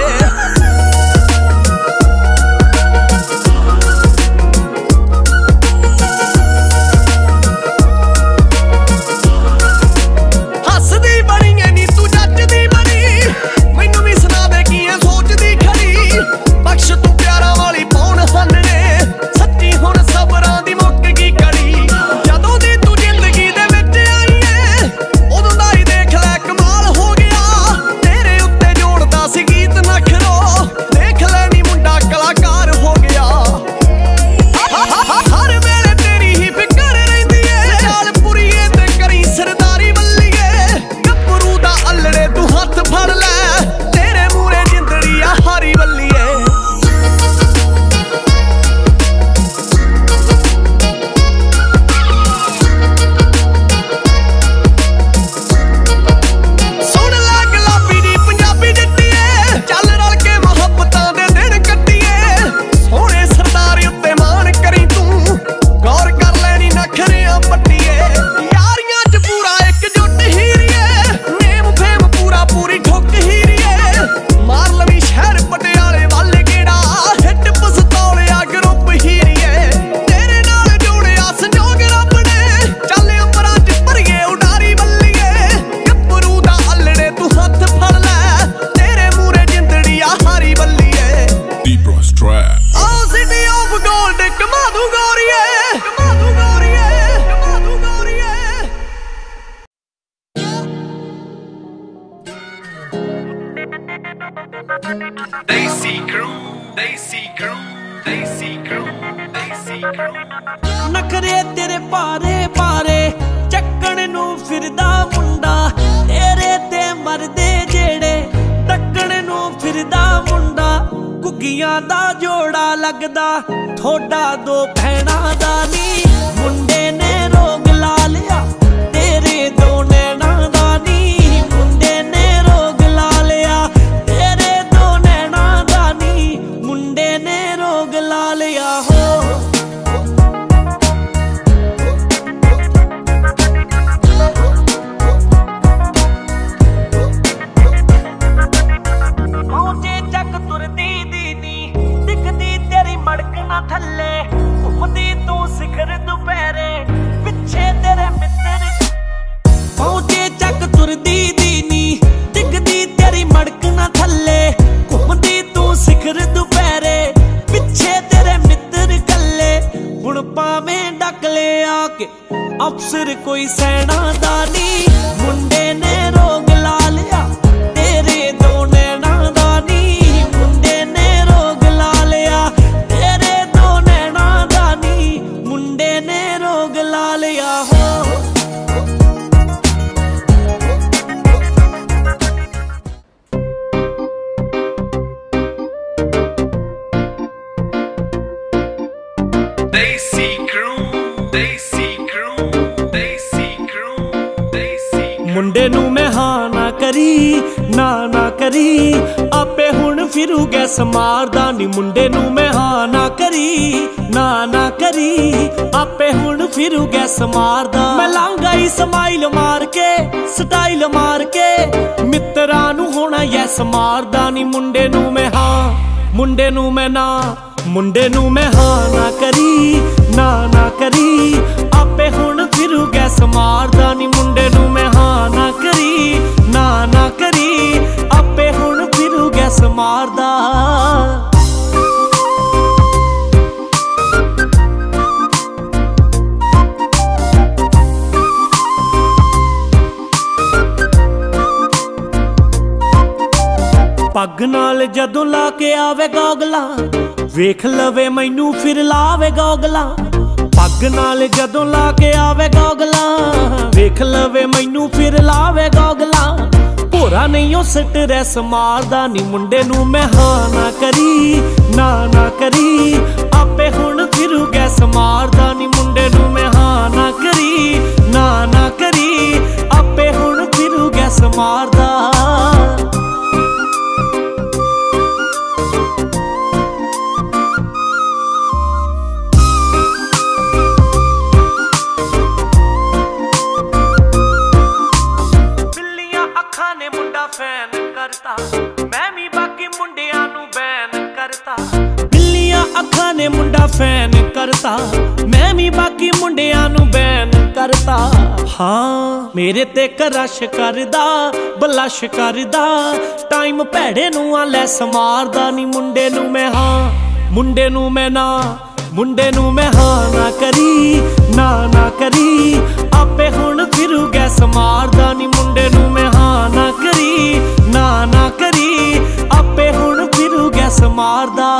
हसदी बड़ी ऐ नी तू जचदी बड़ी मैनू भी सुना दे की ऐ सोचदी खड़ी बख्श तू प्यारा वाली पौन हन्ने सच्ची हुण सबरां दी मुक्क गई कड़ी जदों दी तू जिंदगी दे विच आई ऐ उदों दा ही देख लै कमाल हो गया तेरे उत्ते जोड़दा सी गीत नखरो देख लै नी मुंडा कलाकार हो गया हर वेले तेरी ही फिकर रहिंदी ऐ चाल पुरीए ते करी सरदारी बल्लीए गब्बरू दा अल्लड़े तू हत्थ फड़ लै तेरे मूरे जिंदड़ी आ हारी बल्लीए सुन लै गुलाबी दी पंजाबी जट्टीए चल रल के मुहब्बतां दे दिन कट्टीए सोहणे सरदार उत्ते मान करी तू गौर कर लैनी नखरियां पट्टीए यारियां च पूरा एकजुट हीरीए नेम फेम पूरा पूरी ठुक हीरीए मार लवी शहर पटियाले वल गेड़ा हिट पसतौलिया ग्रुप हीरीए तेरे नाल जोड़िया संजोग रब ने चल अंबरां च भरीए उडारी बल्लीए गब्बरू दा अल्लड़े तू हत्थ फड़ लै तेरे मूरे जिंदड़ी आ हारी बल्लीए आओ सिटी ऑफ गोल्ड कमा दूं गोरिए कमा दूं गोरिए कमा दूं गोरिए Daisy crew, Daisy crew, Daisy crew, Daisy crew. ਨਖਰੇ ਤੇਰੇ ਭਾਰੇ ਭਾਰੇ ਚੱਕਣ ਨੂੰ ਫਿਰਦਾ ਮੁੰਡਾ ਤੇਰੇ ਤੇ ਮਰਦੇ ਜਿਹੜੇ ਟੱਕਣ ਨੂੰ ਫਿਰਦਾ ਮੁੰਡਾ ਘੁੱਗੀਆਂ ਦਾ ਜੋੜਾ ਲੱਗਦਾ ਥੋੜਾ ਦੋ ਭੈਣਾਂ ਦਾ ਨੀ ਮੁੰਡੇ ਨੇ ਰੋਗ ਲਾ ਲਿਆ ਤੇਰੇ ਦੋ ਨੈਣਾਂ ਦਾ ਨੀ ਮੁੰਡੇ ਨੇ ਰੋਗ ਲਾ ਲਿਆ ਤੇਰੇ ਦੋ ਨੈਣਾਂ ਦਾ ਨੀ ਮੁੰਡੇ ਨੇ ਰੋਗ ਲਾ ਲਿਆ ਹੋ ਪਹੁੰਚੇ ਚੱਕ ਤੁਰਦੀ ਦੀ ਨੀ ਦਿਖਦੀ ਤੇਰੀ ਮੜਕ ਨਾ ਥੱਲੇ ਘੁੰਮਦੀ ਤੂੰ ਸਿਖਰ ਦੁਪਹਿਰੇ ਪਿੱਛੇ ਤੇਰੇ ਮਿੱਤਰ ਪਹੁੰਚੇ ਚੱਕ ਤੁਰਦੀ ਦੀ ਨੀ ਦਿਖਦੀ ਤੇਰੀ ਮੜਕ ਨਾ ਥੱਲੇ ਘੁੰਮਦੀ ਤੂੰ ਸਿਖਰ ਦੁਪਹਿਰੇ ਪਿੱਛੇ ਤੇਰੇ ਮਿੱਤਰ ਕੱਲੇ ਹੁਣ ਭਾਵੇਂ ਡੱਕ ਲਿਆ ਕੇ ਅਫਸਰ ਕੋਈ ਸੈਨਾ ਦਾ ਨੀ ਮੁੰਡੇ ਨੇ ਰੋਗ ਲਾ ਲਿਆ ਤੇਰੇ ਦੋ ਨੈਣਾਂ ਦਾ ਨੀ ਮੁੰਡੇ ਨੇ ਰੋਗ ਲਾ ਲਿਆ ਤੇਰੇ ਦੋ ਨੈਣਾਂ ਦਾ ਨੀ ਮੁੰਡੇ ਨੇ ਰੋਗ ਲਾ ਲਿਆ ਹੋ Daisy crew, Daisy crew, Daisy crew, Daisy crew. ਮੁੰਡੇ ਨੂੰ ਮੈਂ ਹਾਂ ਨਾ ਕਰੀ ਨਾ ਨਾ ਕਰੀ ਆਪੇ ਹੁਣ ਫਿਰੂ ਗੈਸ ਮਾਰਦਾ ਨੀ ਮੁੰਡੇ ਨੂੰ ਮੈਂ ਹਾਂ ਨਾ ਕਰੀ ਨਾ ਨਾ ਕਰੀ ਆਪੇ ਹੁਣ ਫਿਰੂ ਗੈਸ ਮਾਰਦਾ ਮੈਂ ਲਾਂਗਾ ਹੀ ਸਮਾਈਲ ਮਾਰ ਕੇ ਸਟਾਈਲ ਮਾਰ ਕੇ ਮਿੱਤਰਾਂ ਨੂੰ ਹੋਣਾ ਯੈਸ ਮਾਰਦਾ ਨੀ ਮੁੰਡੇ ਨੂੰ ਮੈਂ ਹਾਂ ਮੁੰਡੇ ਨੂੰ ਮੈਂ ਨਾ ਮੁੰਡੇ ਨੂੰ ਮੈਂ ਹਾਂ ਨਾ ਕਰੀ ਨਾ ਨਾ ਕਰੀ ਆਪੇ ਹੁਣ ਫਿਰੂ ਗੈਸ ਮਾਰਦਾ ਨੀ ਮੁੰਡੇ ਨੂੰ ਮੈਂ ਹਾਂ ਨਾ ਕਰੀ ਨਾ ਨਾ ਕਰੀ ਆਪੇ ਹੁਣ ਫਿਰੂ ਗੈਸ ਮਾਰਦਾ पग नाल जदों ला के आवे गॉगला वेख लवे मैनू फिर लावे गॉगला पग नाल जदों ला के आवे गॉगला वेख लवे मैनू फिर लावे गॉगला भोरा नहीं ओ स्ट्रेस मारदा नी मुंडे नू मैं हाँ ना करी ना ना करी आपे हुण फिरू गैस मारदा नी मुंडे नू मैं हाँ ना करी ना ना करी आपे हुण फिरू गैस मारदा फैन करता मैं भी बाकी मुंडियां नू बैन करता बिल्लियां अखां ने मुंडा फैन करता मैं भी बाकी मुंडियां नू बैन करता हाँ मेरे ते करश करदा बलश करदा टाइम भैड़े नू आ लैस मारदा नी मुंडे नू मैं हाँ मुंडे नू मैं ना मुंडे नू मैं हाँ ना करी ना ना करी आपे हुण फिरू गैस मारदा नी मुंडे नू मैं हाँ ना करी ना ना करी आपे हुण फिरू गैस मारदा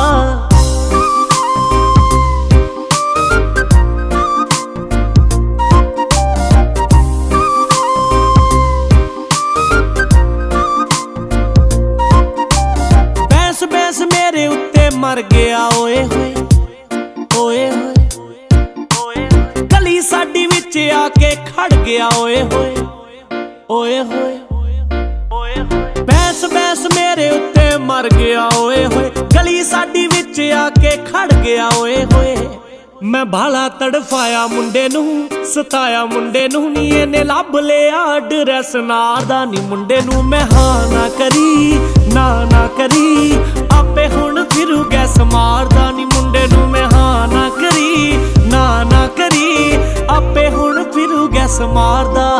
बैस बैस मेरे उत्ते मर गया ओए होए ओए होए गली साडी विच आके खड़ गया ओए होए ओए होए बैस बैस मेरे उत्ते मर गया ओए होए गली साडी विच आके खड़ गया ओए होए मैं भाला तड़फाया मुंडे नू सताया मुंडे नू नी इहने लभ लिया ड्रैस नारदा नी मुंडे नू मैं हाँ ना करी ना ना करी आपे हुण फिरू गैस मारदा नी मुंडे नू मैं हाँ ना करी ना ना करी आपे हुण फिरू गैस मारदा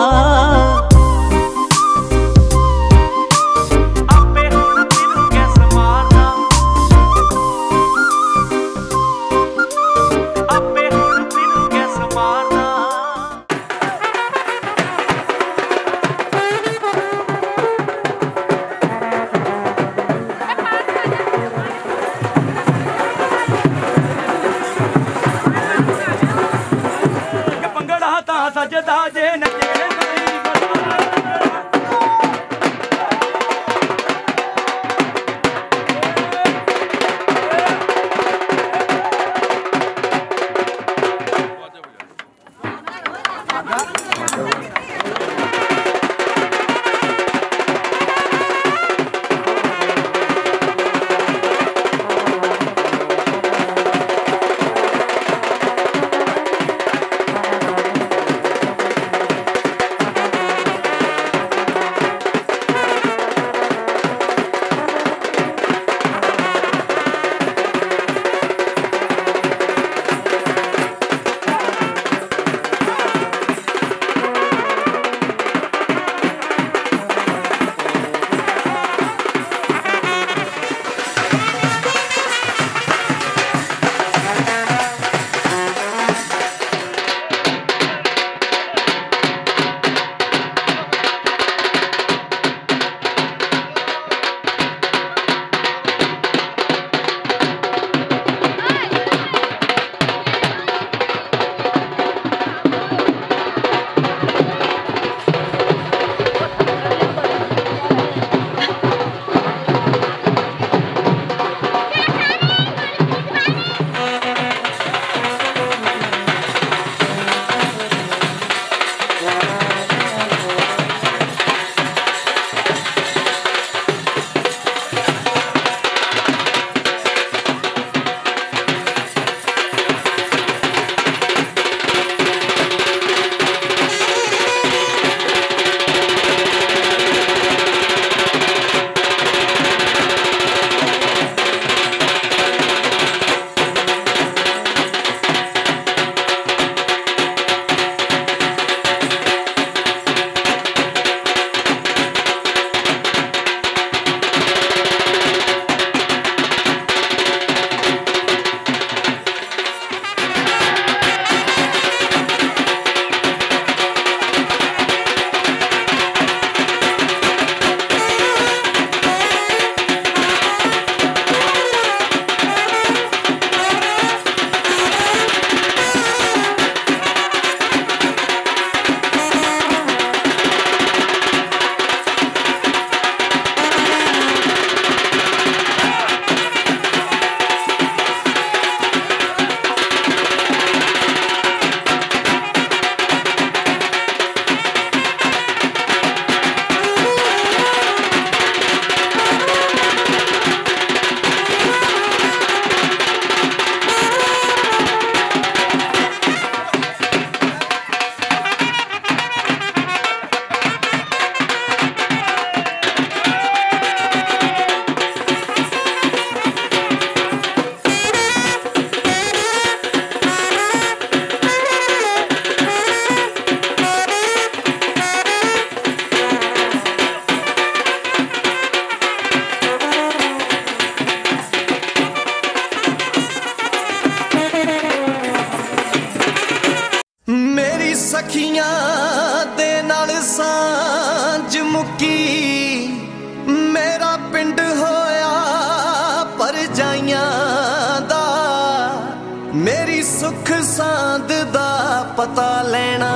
सुख सांद दा पता लेना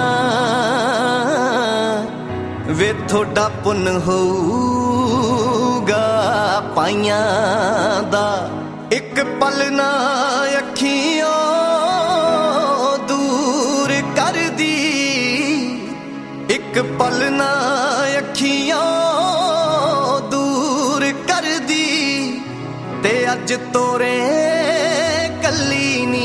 वे थोड़ा पुन होगा पाइयां दा एक पल ना अखियों दूर कर दी एक पल ना अखियों दूर कर दी ते अज तोरे कली नी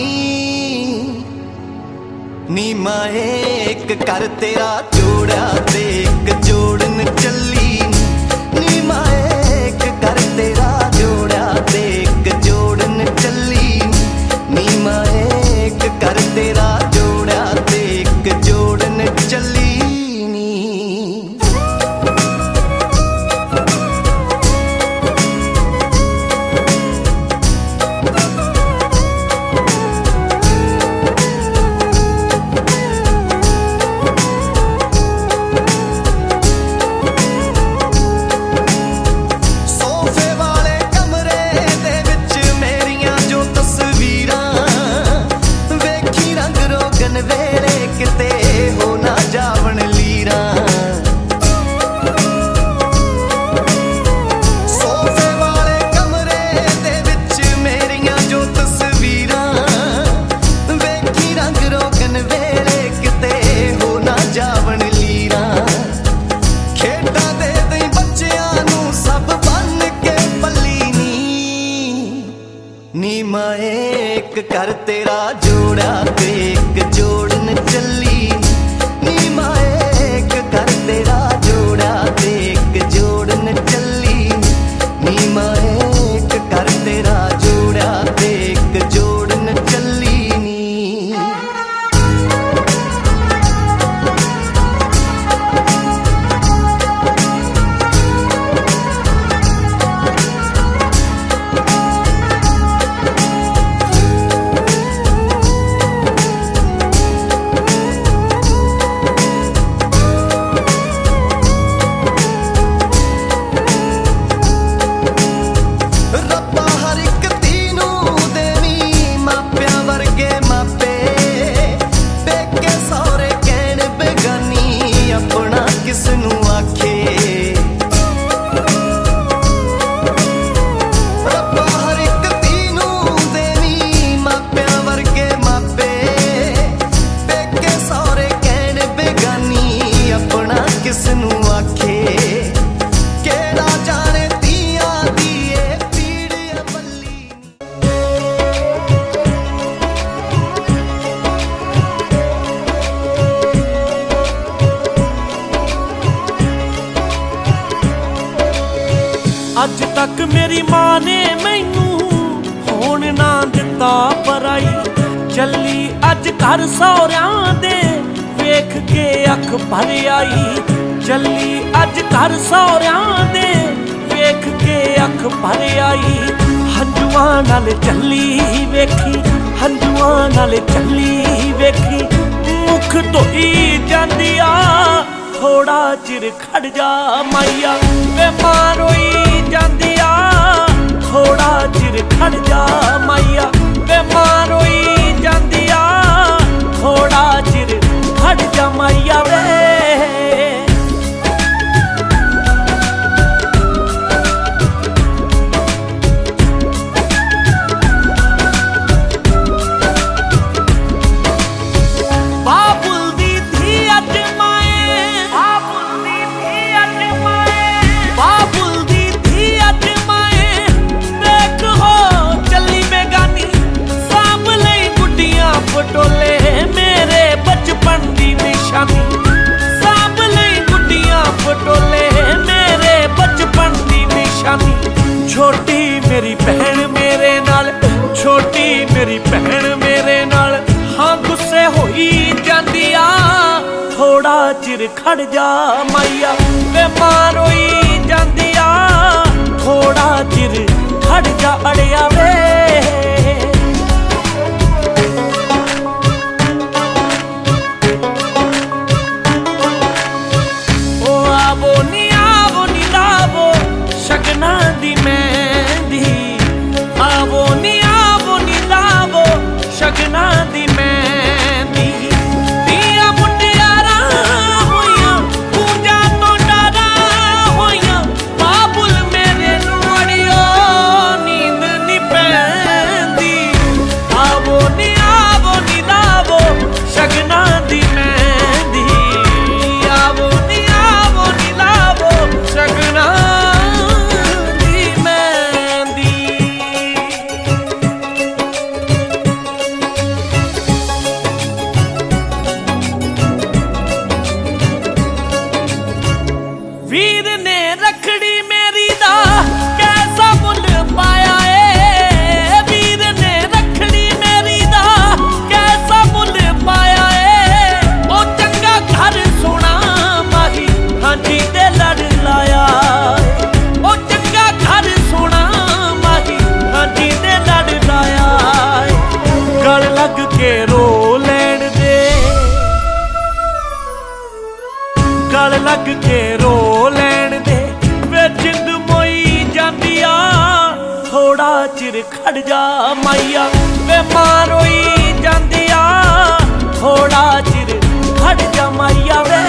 नी माए एक कर तेरा जोड़ा ते एक जोड़न चली नी माए एक कर तेरा जोड़ा ते एक जोड़न चली नी माए एक कर तेरा जोड़ा ते एक जोड़न चली कर तेरा जोड़ा ते एक जोड़न चली नी माए एक कर तेरा जोड़ा ते एक जोड़न चली नी माए एक कर तेरा जोड़ा ते एक जोड़न चली नी अज तक मेरी मां ने मैनू होण ना दिता पराई चली अज घर सौरियां दे वेख के अख भर आई चली अज घर सौरियां दे वेख के अख भर आई हंजुआं नाल चली वेखी हंजुआं नाल चली वेखी मुख धोई जांदी आ थोड़ा चिर खड़ जा माइया वे मां रोई जांदी आ थोड़ा चिर खड़ जा माइया वे मां रोई जांदी आ थोड़ा चिर खड़ जा माइया वे टोले मेरे बचपन दी निशानी साब लई गुड्डियां पटोले मेरे बचपन दी निशानी छोटी मेरी बहन मेरे नाल छोटी मेरी बहन मेरे नाल हाँ गुस्से होई जांदी आ थोड़ा चिर खड़ जा माइया वे मां रोई जांदी आ थोड़ा चिर खड़ जा अड़िया वे शगना दी मेहंदी आवो नी आवो नी लावो शगना दी थोड़ा चिर खड़ जा माइया वे मां रोई जांदी आ थोड़ा चिर खड़ जा माइया वे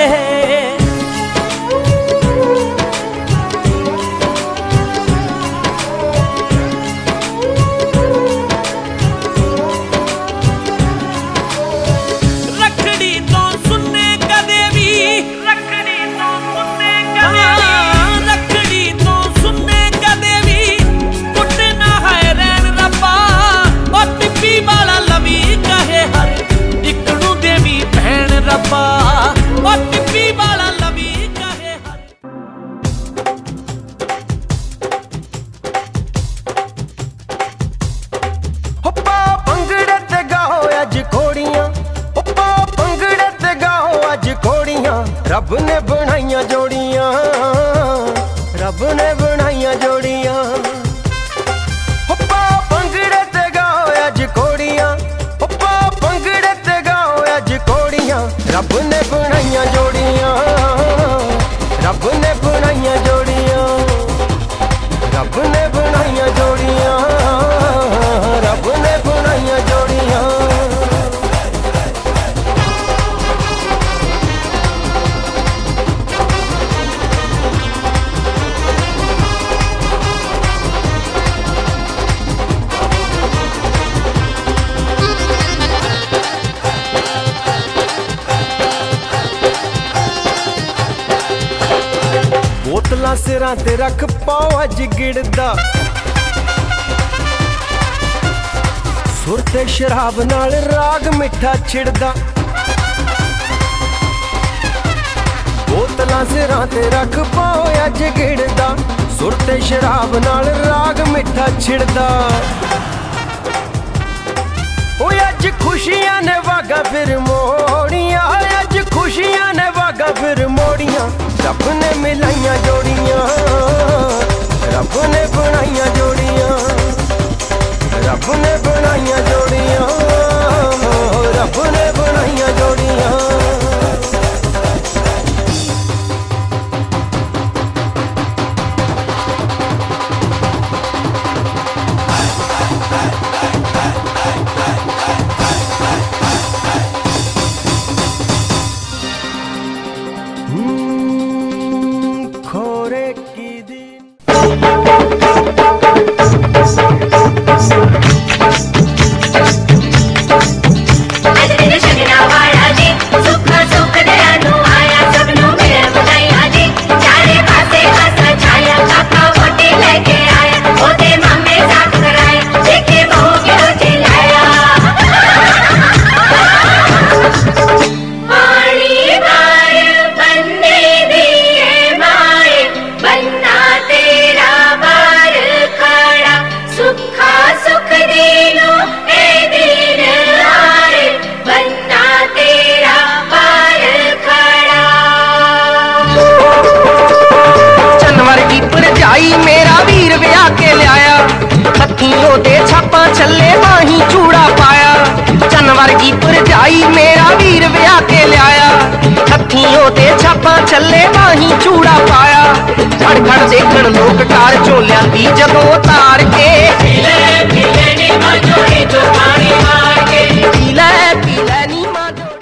रब ने बनाइया जोड़ियां रब ने बनाइया जोड़ियां पप्पा पंगड़े ते गाओ अज कोड़ियां पप्पा पंगड़े ते गाओ अज कोड़ियां रब ने बनाइया जोड़ियां रब ने बनाइया जोड़ियां रब ने बनाइया जोड़ियां रब ने बनाइया जोड़ियां बोतलां सिरां ते रख पाओ अज गिड़दा सुर ते शराब नाल राग मिठा छिड़दा बोतलां सिरां ते रख पाओ अज गिड़दा सुर ते शराब नाल राग मिठा छिड़दा ओ अज खुशियां ने वागा फिर मोड़ियां अज खुशियां ने वागा फिर मोड़ियां रब ने मिलाइया जोड़ियां रब ने बनाइया जोड़ियां रब ने बनाइया जोड़ियां रब ने बनाइया जोड़ियां छल्ले माही चूड़ा पाया जनवर की परजाई मेरा वीर ब्याह के लिया हथियों ते छापा छल्ले माही चूड़ा पाया खड़ खड़ देखण लोग कार झोलियां दी जदों तार के पीले पीले नी मां जोड़ी तो पानी मार के पीले पीले नी मां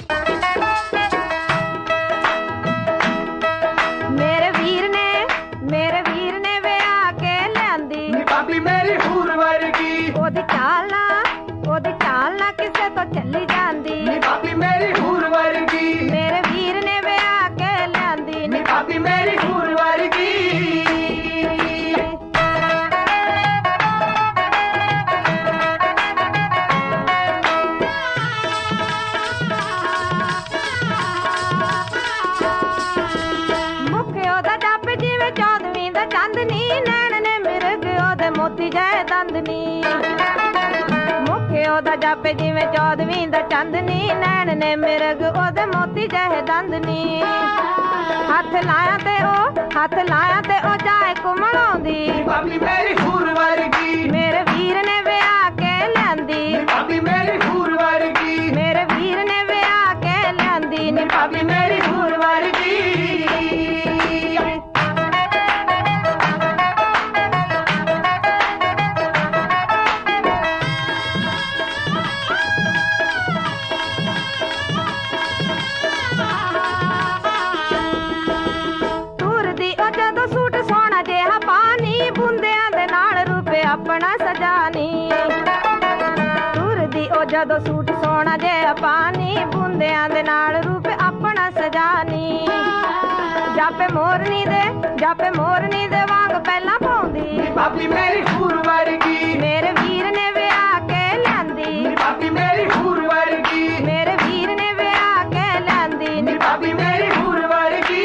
मेरे वीर ने मेरे वीर ने ब्याह के लियांदी भाभी मेरी हूर वर्गी ओदी चाल ना ओदी चाल ना किसे तो चली जांदी भाभी मेरी हूर वर्गी मेरे वीर ने ब्याह के लियांदी भाभी मेरी हूर वर्गी मुखे ओदा जप जिवे चौदवीं दा चांदनी नैन ने मिर्ग ओदे मोती जय दंदनी ओदा जापे जिवें चौदवीं दा चांदनी नैन ने मिर्ग ओदे मोती जह दंदनी हाथ लाया ते ओ हाथ लाया ते ओ जाए घुमणोंदी भाभी मेरी हूर वर्गी मेरे वीर ने ब्याह के लियांदी भाभी मेरी हूर वर्गी मेरे वीर ने ब्याह के लियांदी नी भाभी मेरी हूर वर्गी अपना सजानी तुरदी ओ जदों सूट सोना जे पानी बूंदियां दे नाल रूप अपना सजानी जापे मोरनी दे जापे मोरनी दे वांग पहला पाउंदी भाभी मेरी हूर वर्गी मेरे वीर ने विआह के लैंदी भाभी मेरी हूर वर्गी मेरे वीर ने विआह के लैंदी भाभी मेरी हूर वर्गी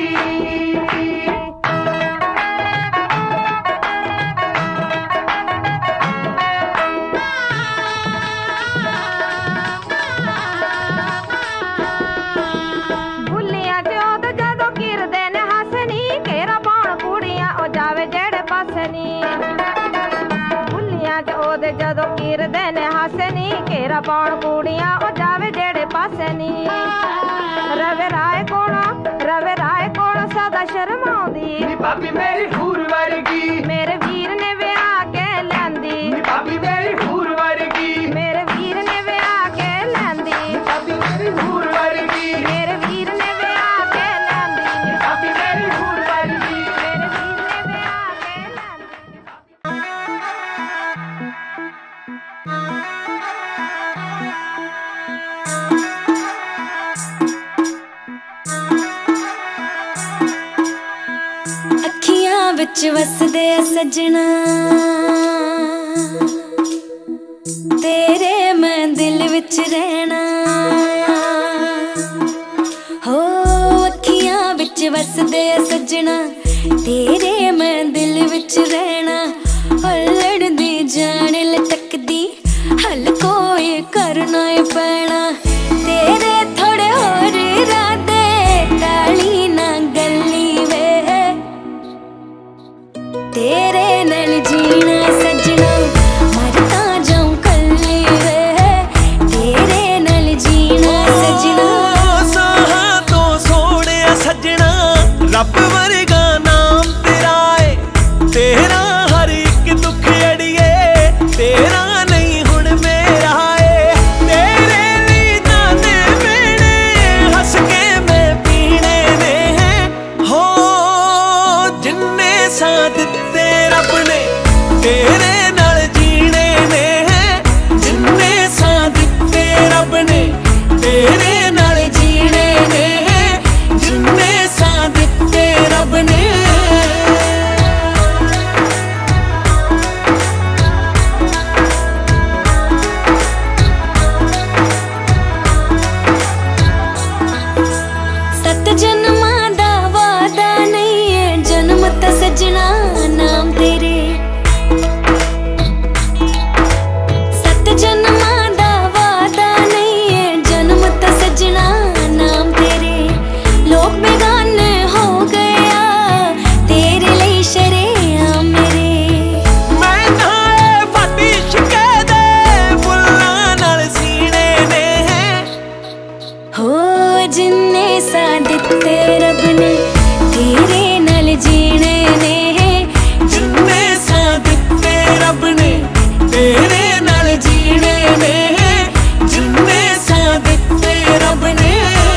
बुलियां चौद जदों किरदे ने हसनी घेरा पाउण कुड़ियां ओ जावे जेड़े पासे नी बुलियां चौद जदों किरदे ने हसनी घेरा पाउण कुड़ियां ओ जावे जेड़े पासे नी रवे राय कोण रवे राय कोण सदा शर्माउंदी भाभी मेरी हूर वर्गी मेरे वीर ने विआह के लैंदी भाभी मेरी हूर वर्गी मेरे वीर ने विआह के लैंदी भाभी मेरी हूर वर्गी मेरे वीर ने विआह के लैंदी भाभी मेरी हूर वर्गी मेरे वीर ने विआह के अखियां विच वसदे सजना तेरे मैं दिल विच रहना हो अखियां विच वसदे सजना तेरे मैं दिल विच रहना लड़दी जान लटकदी हल कोई करना ही पैना तेरे थोड़े होर इरादे टाली ना गली वे तेरे नाल जीना सजना मरता जाऊं कल्ली वे तेरे नाल जीना सजना साहा तो सोने सजना रब वर्गा नाम तेरा है तेरा हर एक दुख अड़िए तेरा नहीं हुण मेरा है तेरे लिए ताने मेने हंस के मैं पीने ने हैं हो जिन्ने साथ दिते रब ने तेरे नाल जीने ने हैं जिन्ने साथ दिते रब ने तेरे नाल जीने ने हैं जिन्ने साथ दिते रब ने सत जन्मां दा वादा नहीं है जन्म ता सजना नाम तेरे सत जन्मां दा वादा नहीं है जन्म ता सजना नाम तेरे लोग बेगाने हो गया तेरे लिए शरेआम मेरे मैं नाले फटी शिके दे फुल्लां नाल सीने ने हैं हो जिन्ने सा दिते रब ने तेरे नाल जीने ने जिन्ने साथ दिते रब ने तेरे नाल जीने ने हैं जिन्ने साथ दिते रब ने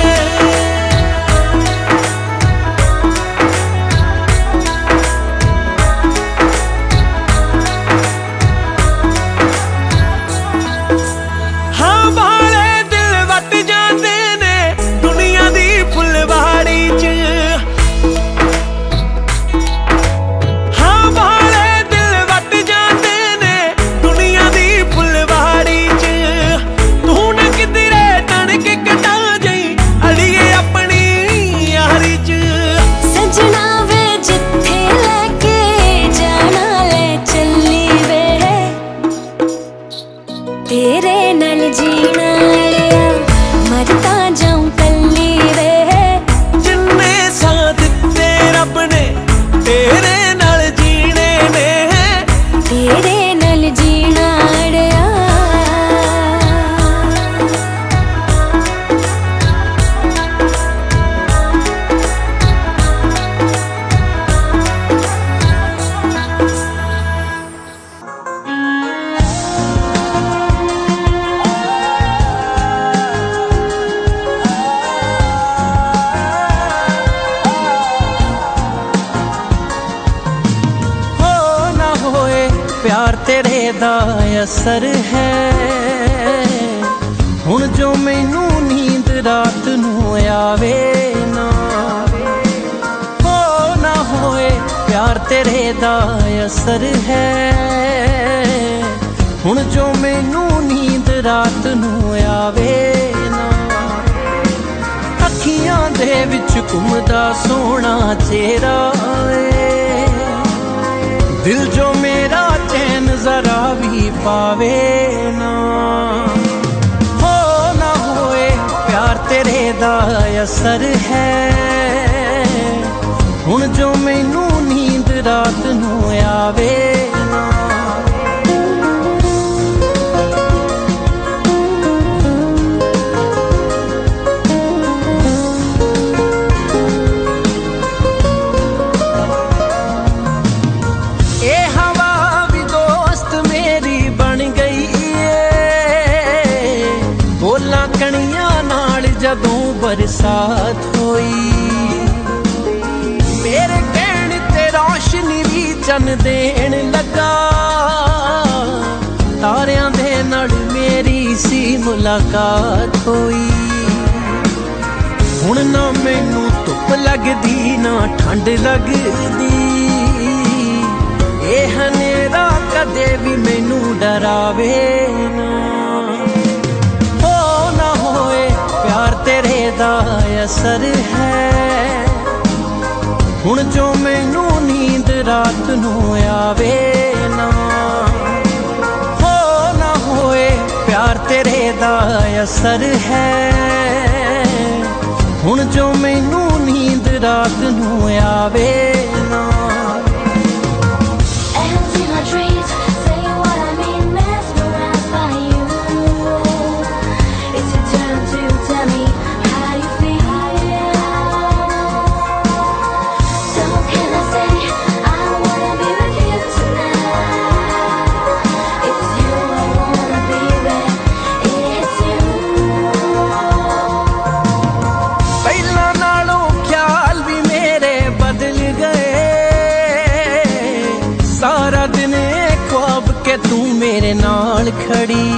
हाँ भाले दिल वट जाते ने दुनिया दी फुलवाड़ी च हाँ भाले दिल वट जाते ने दुनिया दी फुलवाड़ी च तू न किधरे तन के कटा जाई अड़िए अपनी यारी च सजना वे जिथे लेके जाना ले चली वे तेरे नाल जीना अड़िया मरता जाऊं कल्ली वे जिन्ने साथ दिते रब ने तेरे नाल जीने ने हैं तेरे नाल जीना अड़िया प्यार तेरे दा असर है हुण जो मैनू नींद रात नू आवे ना हो ना होए प्यार तेरे दा असर है हुण जो मैनू नींद रात नू आवे ना अखियां दे विच घुमदा सोहना चेहरा दिल जो मेरा चैन जरा भी पावे ना हो ना होए प्यार तेरे दा असर है हुण जो मैनू नींद रात नू आवे ना जदों बरसात होई मेरे कहण ते रोशनी भी चन देण लगा तारियां दे नाल मेरी सी मुलाकात होई हुण ना मैनू धुप लगदी ना ठंड लगदी ए हनेरा कदे भी मैनू डरावे ना प्यार तेरे दा असर है हुण जो मैनू नींद रात नू आवे ना हो ना होए प्यार तेरे दा असर है हुण जो मैनू नींद रात नू आवे ना तू मेरे नाल खड़ी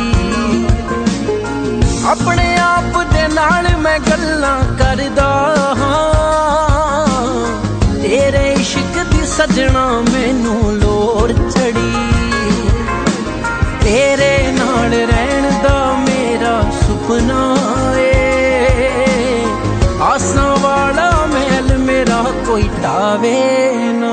अपने आप दे नाल मैं गल्लां करदा हां तेरे इश्क दी सजना मैनू लोड़ चढ़ी तेरे नाल रहण दा मेरा सुपना ए आसां वाला महल मेरा कोई टावे ना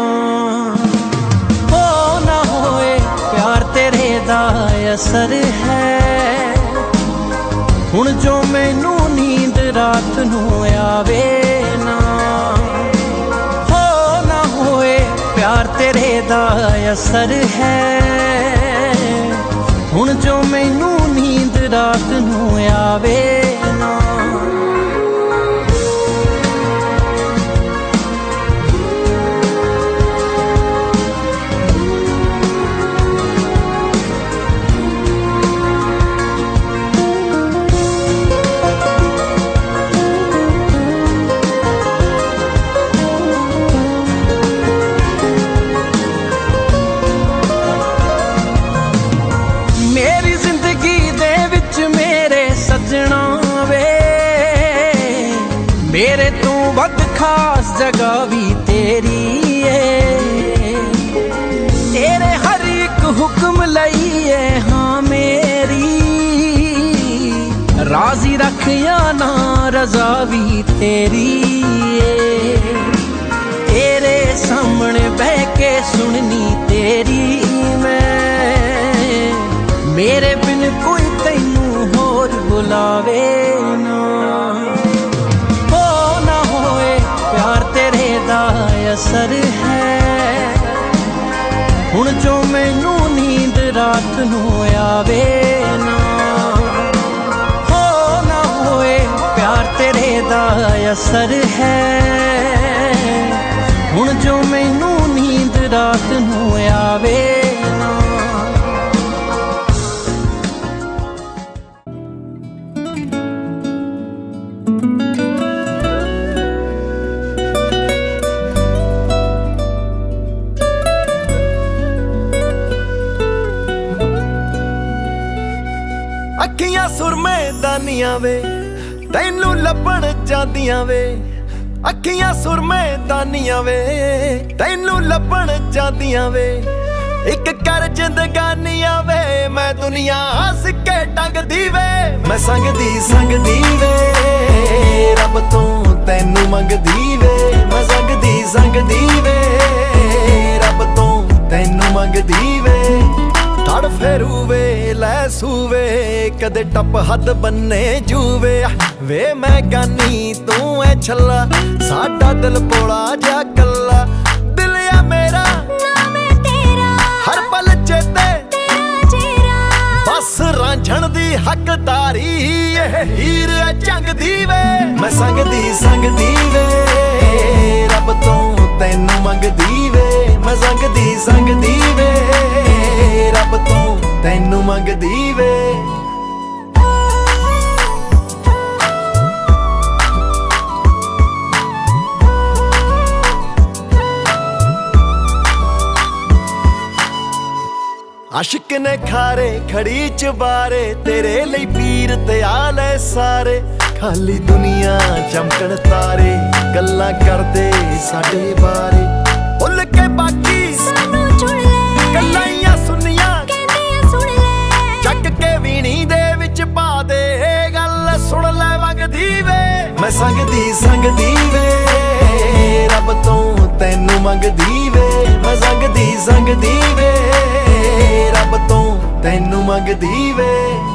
तेरे दा असर है हुण जो मैनू नींद रात नू आवे ना हो ना होए प्यार तेरे दा असर है हुण जो मैनू नींद रात नू आवे ना मेरे तू वध खास जगह भी तेरी है तेरे हर एक हुक्म लई है हाँ मेरी राजी रख या ना रजा भी तेरी है तेरे सामने बह के सुननी तेरी मैं मेरे बिन कोई तैनू होर बुलावे ना प्यार तेरे दा असर है हुण जो मैनू नींद रात नू आवे ना हो ना होए प्यार तेरे दा असर है हुण जो मैनू नींद रात नू आवे ना ਅੱਖੀਆਂ ਸੁਰਮੇ ਦਾਨੀਆਂ ਵੇ ਤੈਨੂੰ ਲੱਭਣ ਜਾਂਦੀਆਂ ਵੇ ਅੱਖੀਆਂ ਸੁਰਮੇ ਦਾਨੀਆਂ ਵੇ ਤੈਨੂੰ ਲੱਭਣ ਜਾਂਦੀਆਂ ਵੇ ਇੱਕ ਕਰ ਜ਼ਿੰਦਗਾਨੀਆਂ ਵੇ ਮੈਂ ਦੁਨੀਆ ਹੱਸ ਕੇ ਟੰਗਦੀ ਵੇ ਮੈਂ ਸੰਗਦੀ ਸੰਗਦੀ ਵੇ ਰੱਬ ਤੋਂ ਤੈਨੂੰ ਮੰਗਦੀ ਵੇ ਮੈਂ ਸੰਗਦੀ ਸੰਗਦੀ ਵੇ ਰੱਬ ਤੋਂ ਤੈਨੂੰ ਮੰਗਦੀ ਵੇ ਤੜ ਫੇਰੂ ਵੇ ਲੈ ਸੂਵੇ ਕਦੇ ਟੱਪ ਹੱਦ ਬੰਨੇ ਜੂਵੇ ਵੇ ਮੈਂ ਗਾਨੀ ਤੂੰ ਐ ਛੱਲਾ ਸਾਡਾ ਦਿਲ ਬੋਲਾ ਜਾ ਕੱਲਾ ਦਿਲ ਆ ਮੇਰਾ ਨਾਮ ਹੈ ਤੇਰਾ ਹਰ ਪਲ ਚੇਤੇ ਤੇਰਾ ਚਿਹਰਾ ਬਸ ਰਾਂਝਣ ਦੀ ਹੱਕਦਾਰੀ ਇਹ ਹੀਰ ਐ ਚੰਗਦੀ ਵੇ ਮੈਂ ਸੰਗਦੀ ਸੰਗਦੀ ਵੇ ਰੱਬ ਤੋਂ ਤੈਨੂੰ ਮੰਗਦੀ ਵੇ ਮੈਂ ਸੰਗਦੀ ਸੰਗਦੀ ਵੇ ਰੱਬ ਤੋਂ ਤੈਨੂੰ ਮੰਗਦੀ ਵੇ ਆਸ਼ਿਕ ਨੇ ਖਾਰੇ ਖੜੀ ਚਬਾਰੇ ਤੇਰੇ ਲਈ ਪੀਰ ਤੇ ਆਲੇ ਸਾਰੇ ਖਾਲੀ ਦੁਨੀਆ ਚਮਕਣ ਤਾਰੇ ਗੱਲਾਂ ਕਰਦੇ ਸਾਡੇ ਬਾਰੇ ਭੁੱਲ ਕੇ ਬਾਕੀ ਸਾਨੂੰ ਚੁਣ ਲੈ ਗੱਲਾਂ ਸੁਣੀਆਂ ਕਹਿੰਦੀਆਂ ਸੁਣ ਲੈ ਚੱਕ ਕੇ ਵੀਣੀ ਦੇ ਵਿੱਚ ਪਾ ਦੇ ਗੱਲ ਸੁਣ ਲੈ ਵਗਦੀ ਵੇ ਮੈਂ ਸੰਗਦੀ ਸੰਗਦੀ ਵੇ ਰੱਬ ਤੋਂ ਤੈਨੂੰ ਮੰਗਦੀ ਵੇ ਮੈਂ ਸੰਗਦੀ ਸੰਗਦੀ ਵੇ ਰੱਬ ਤੋਂ ਤੈਨੂੰ ਮੰਗਦੀ ਵੇ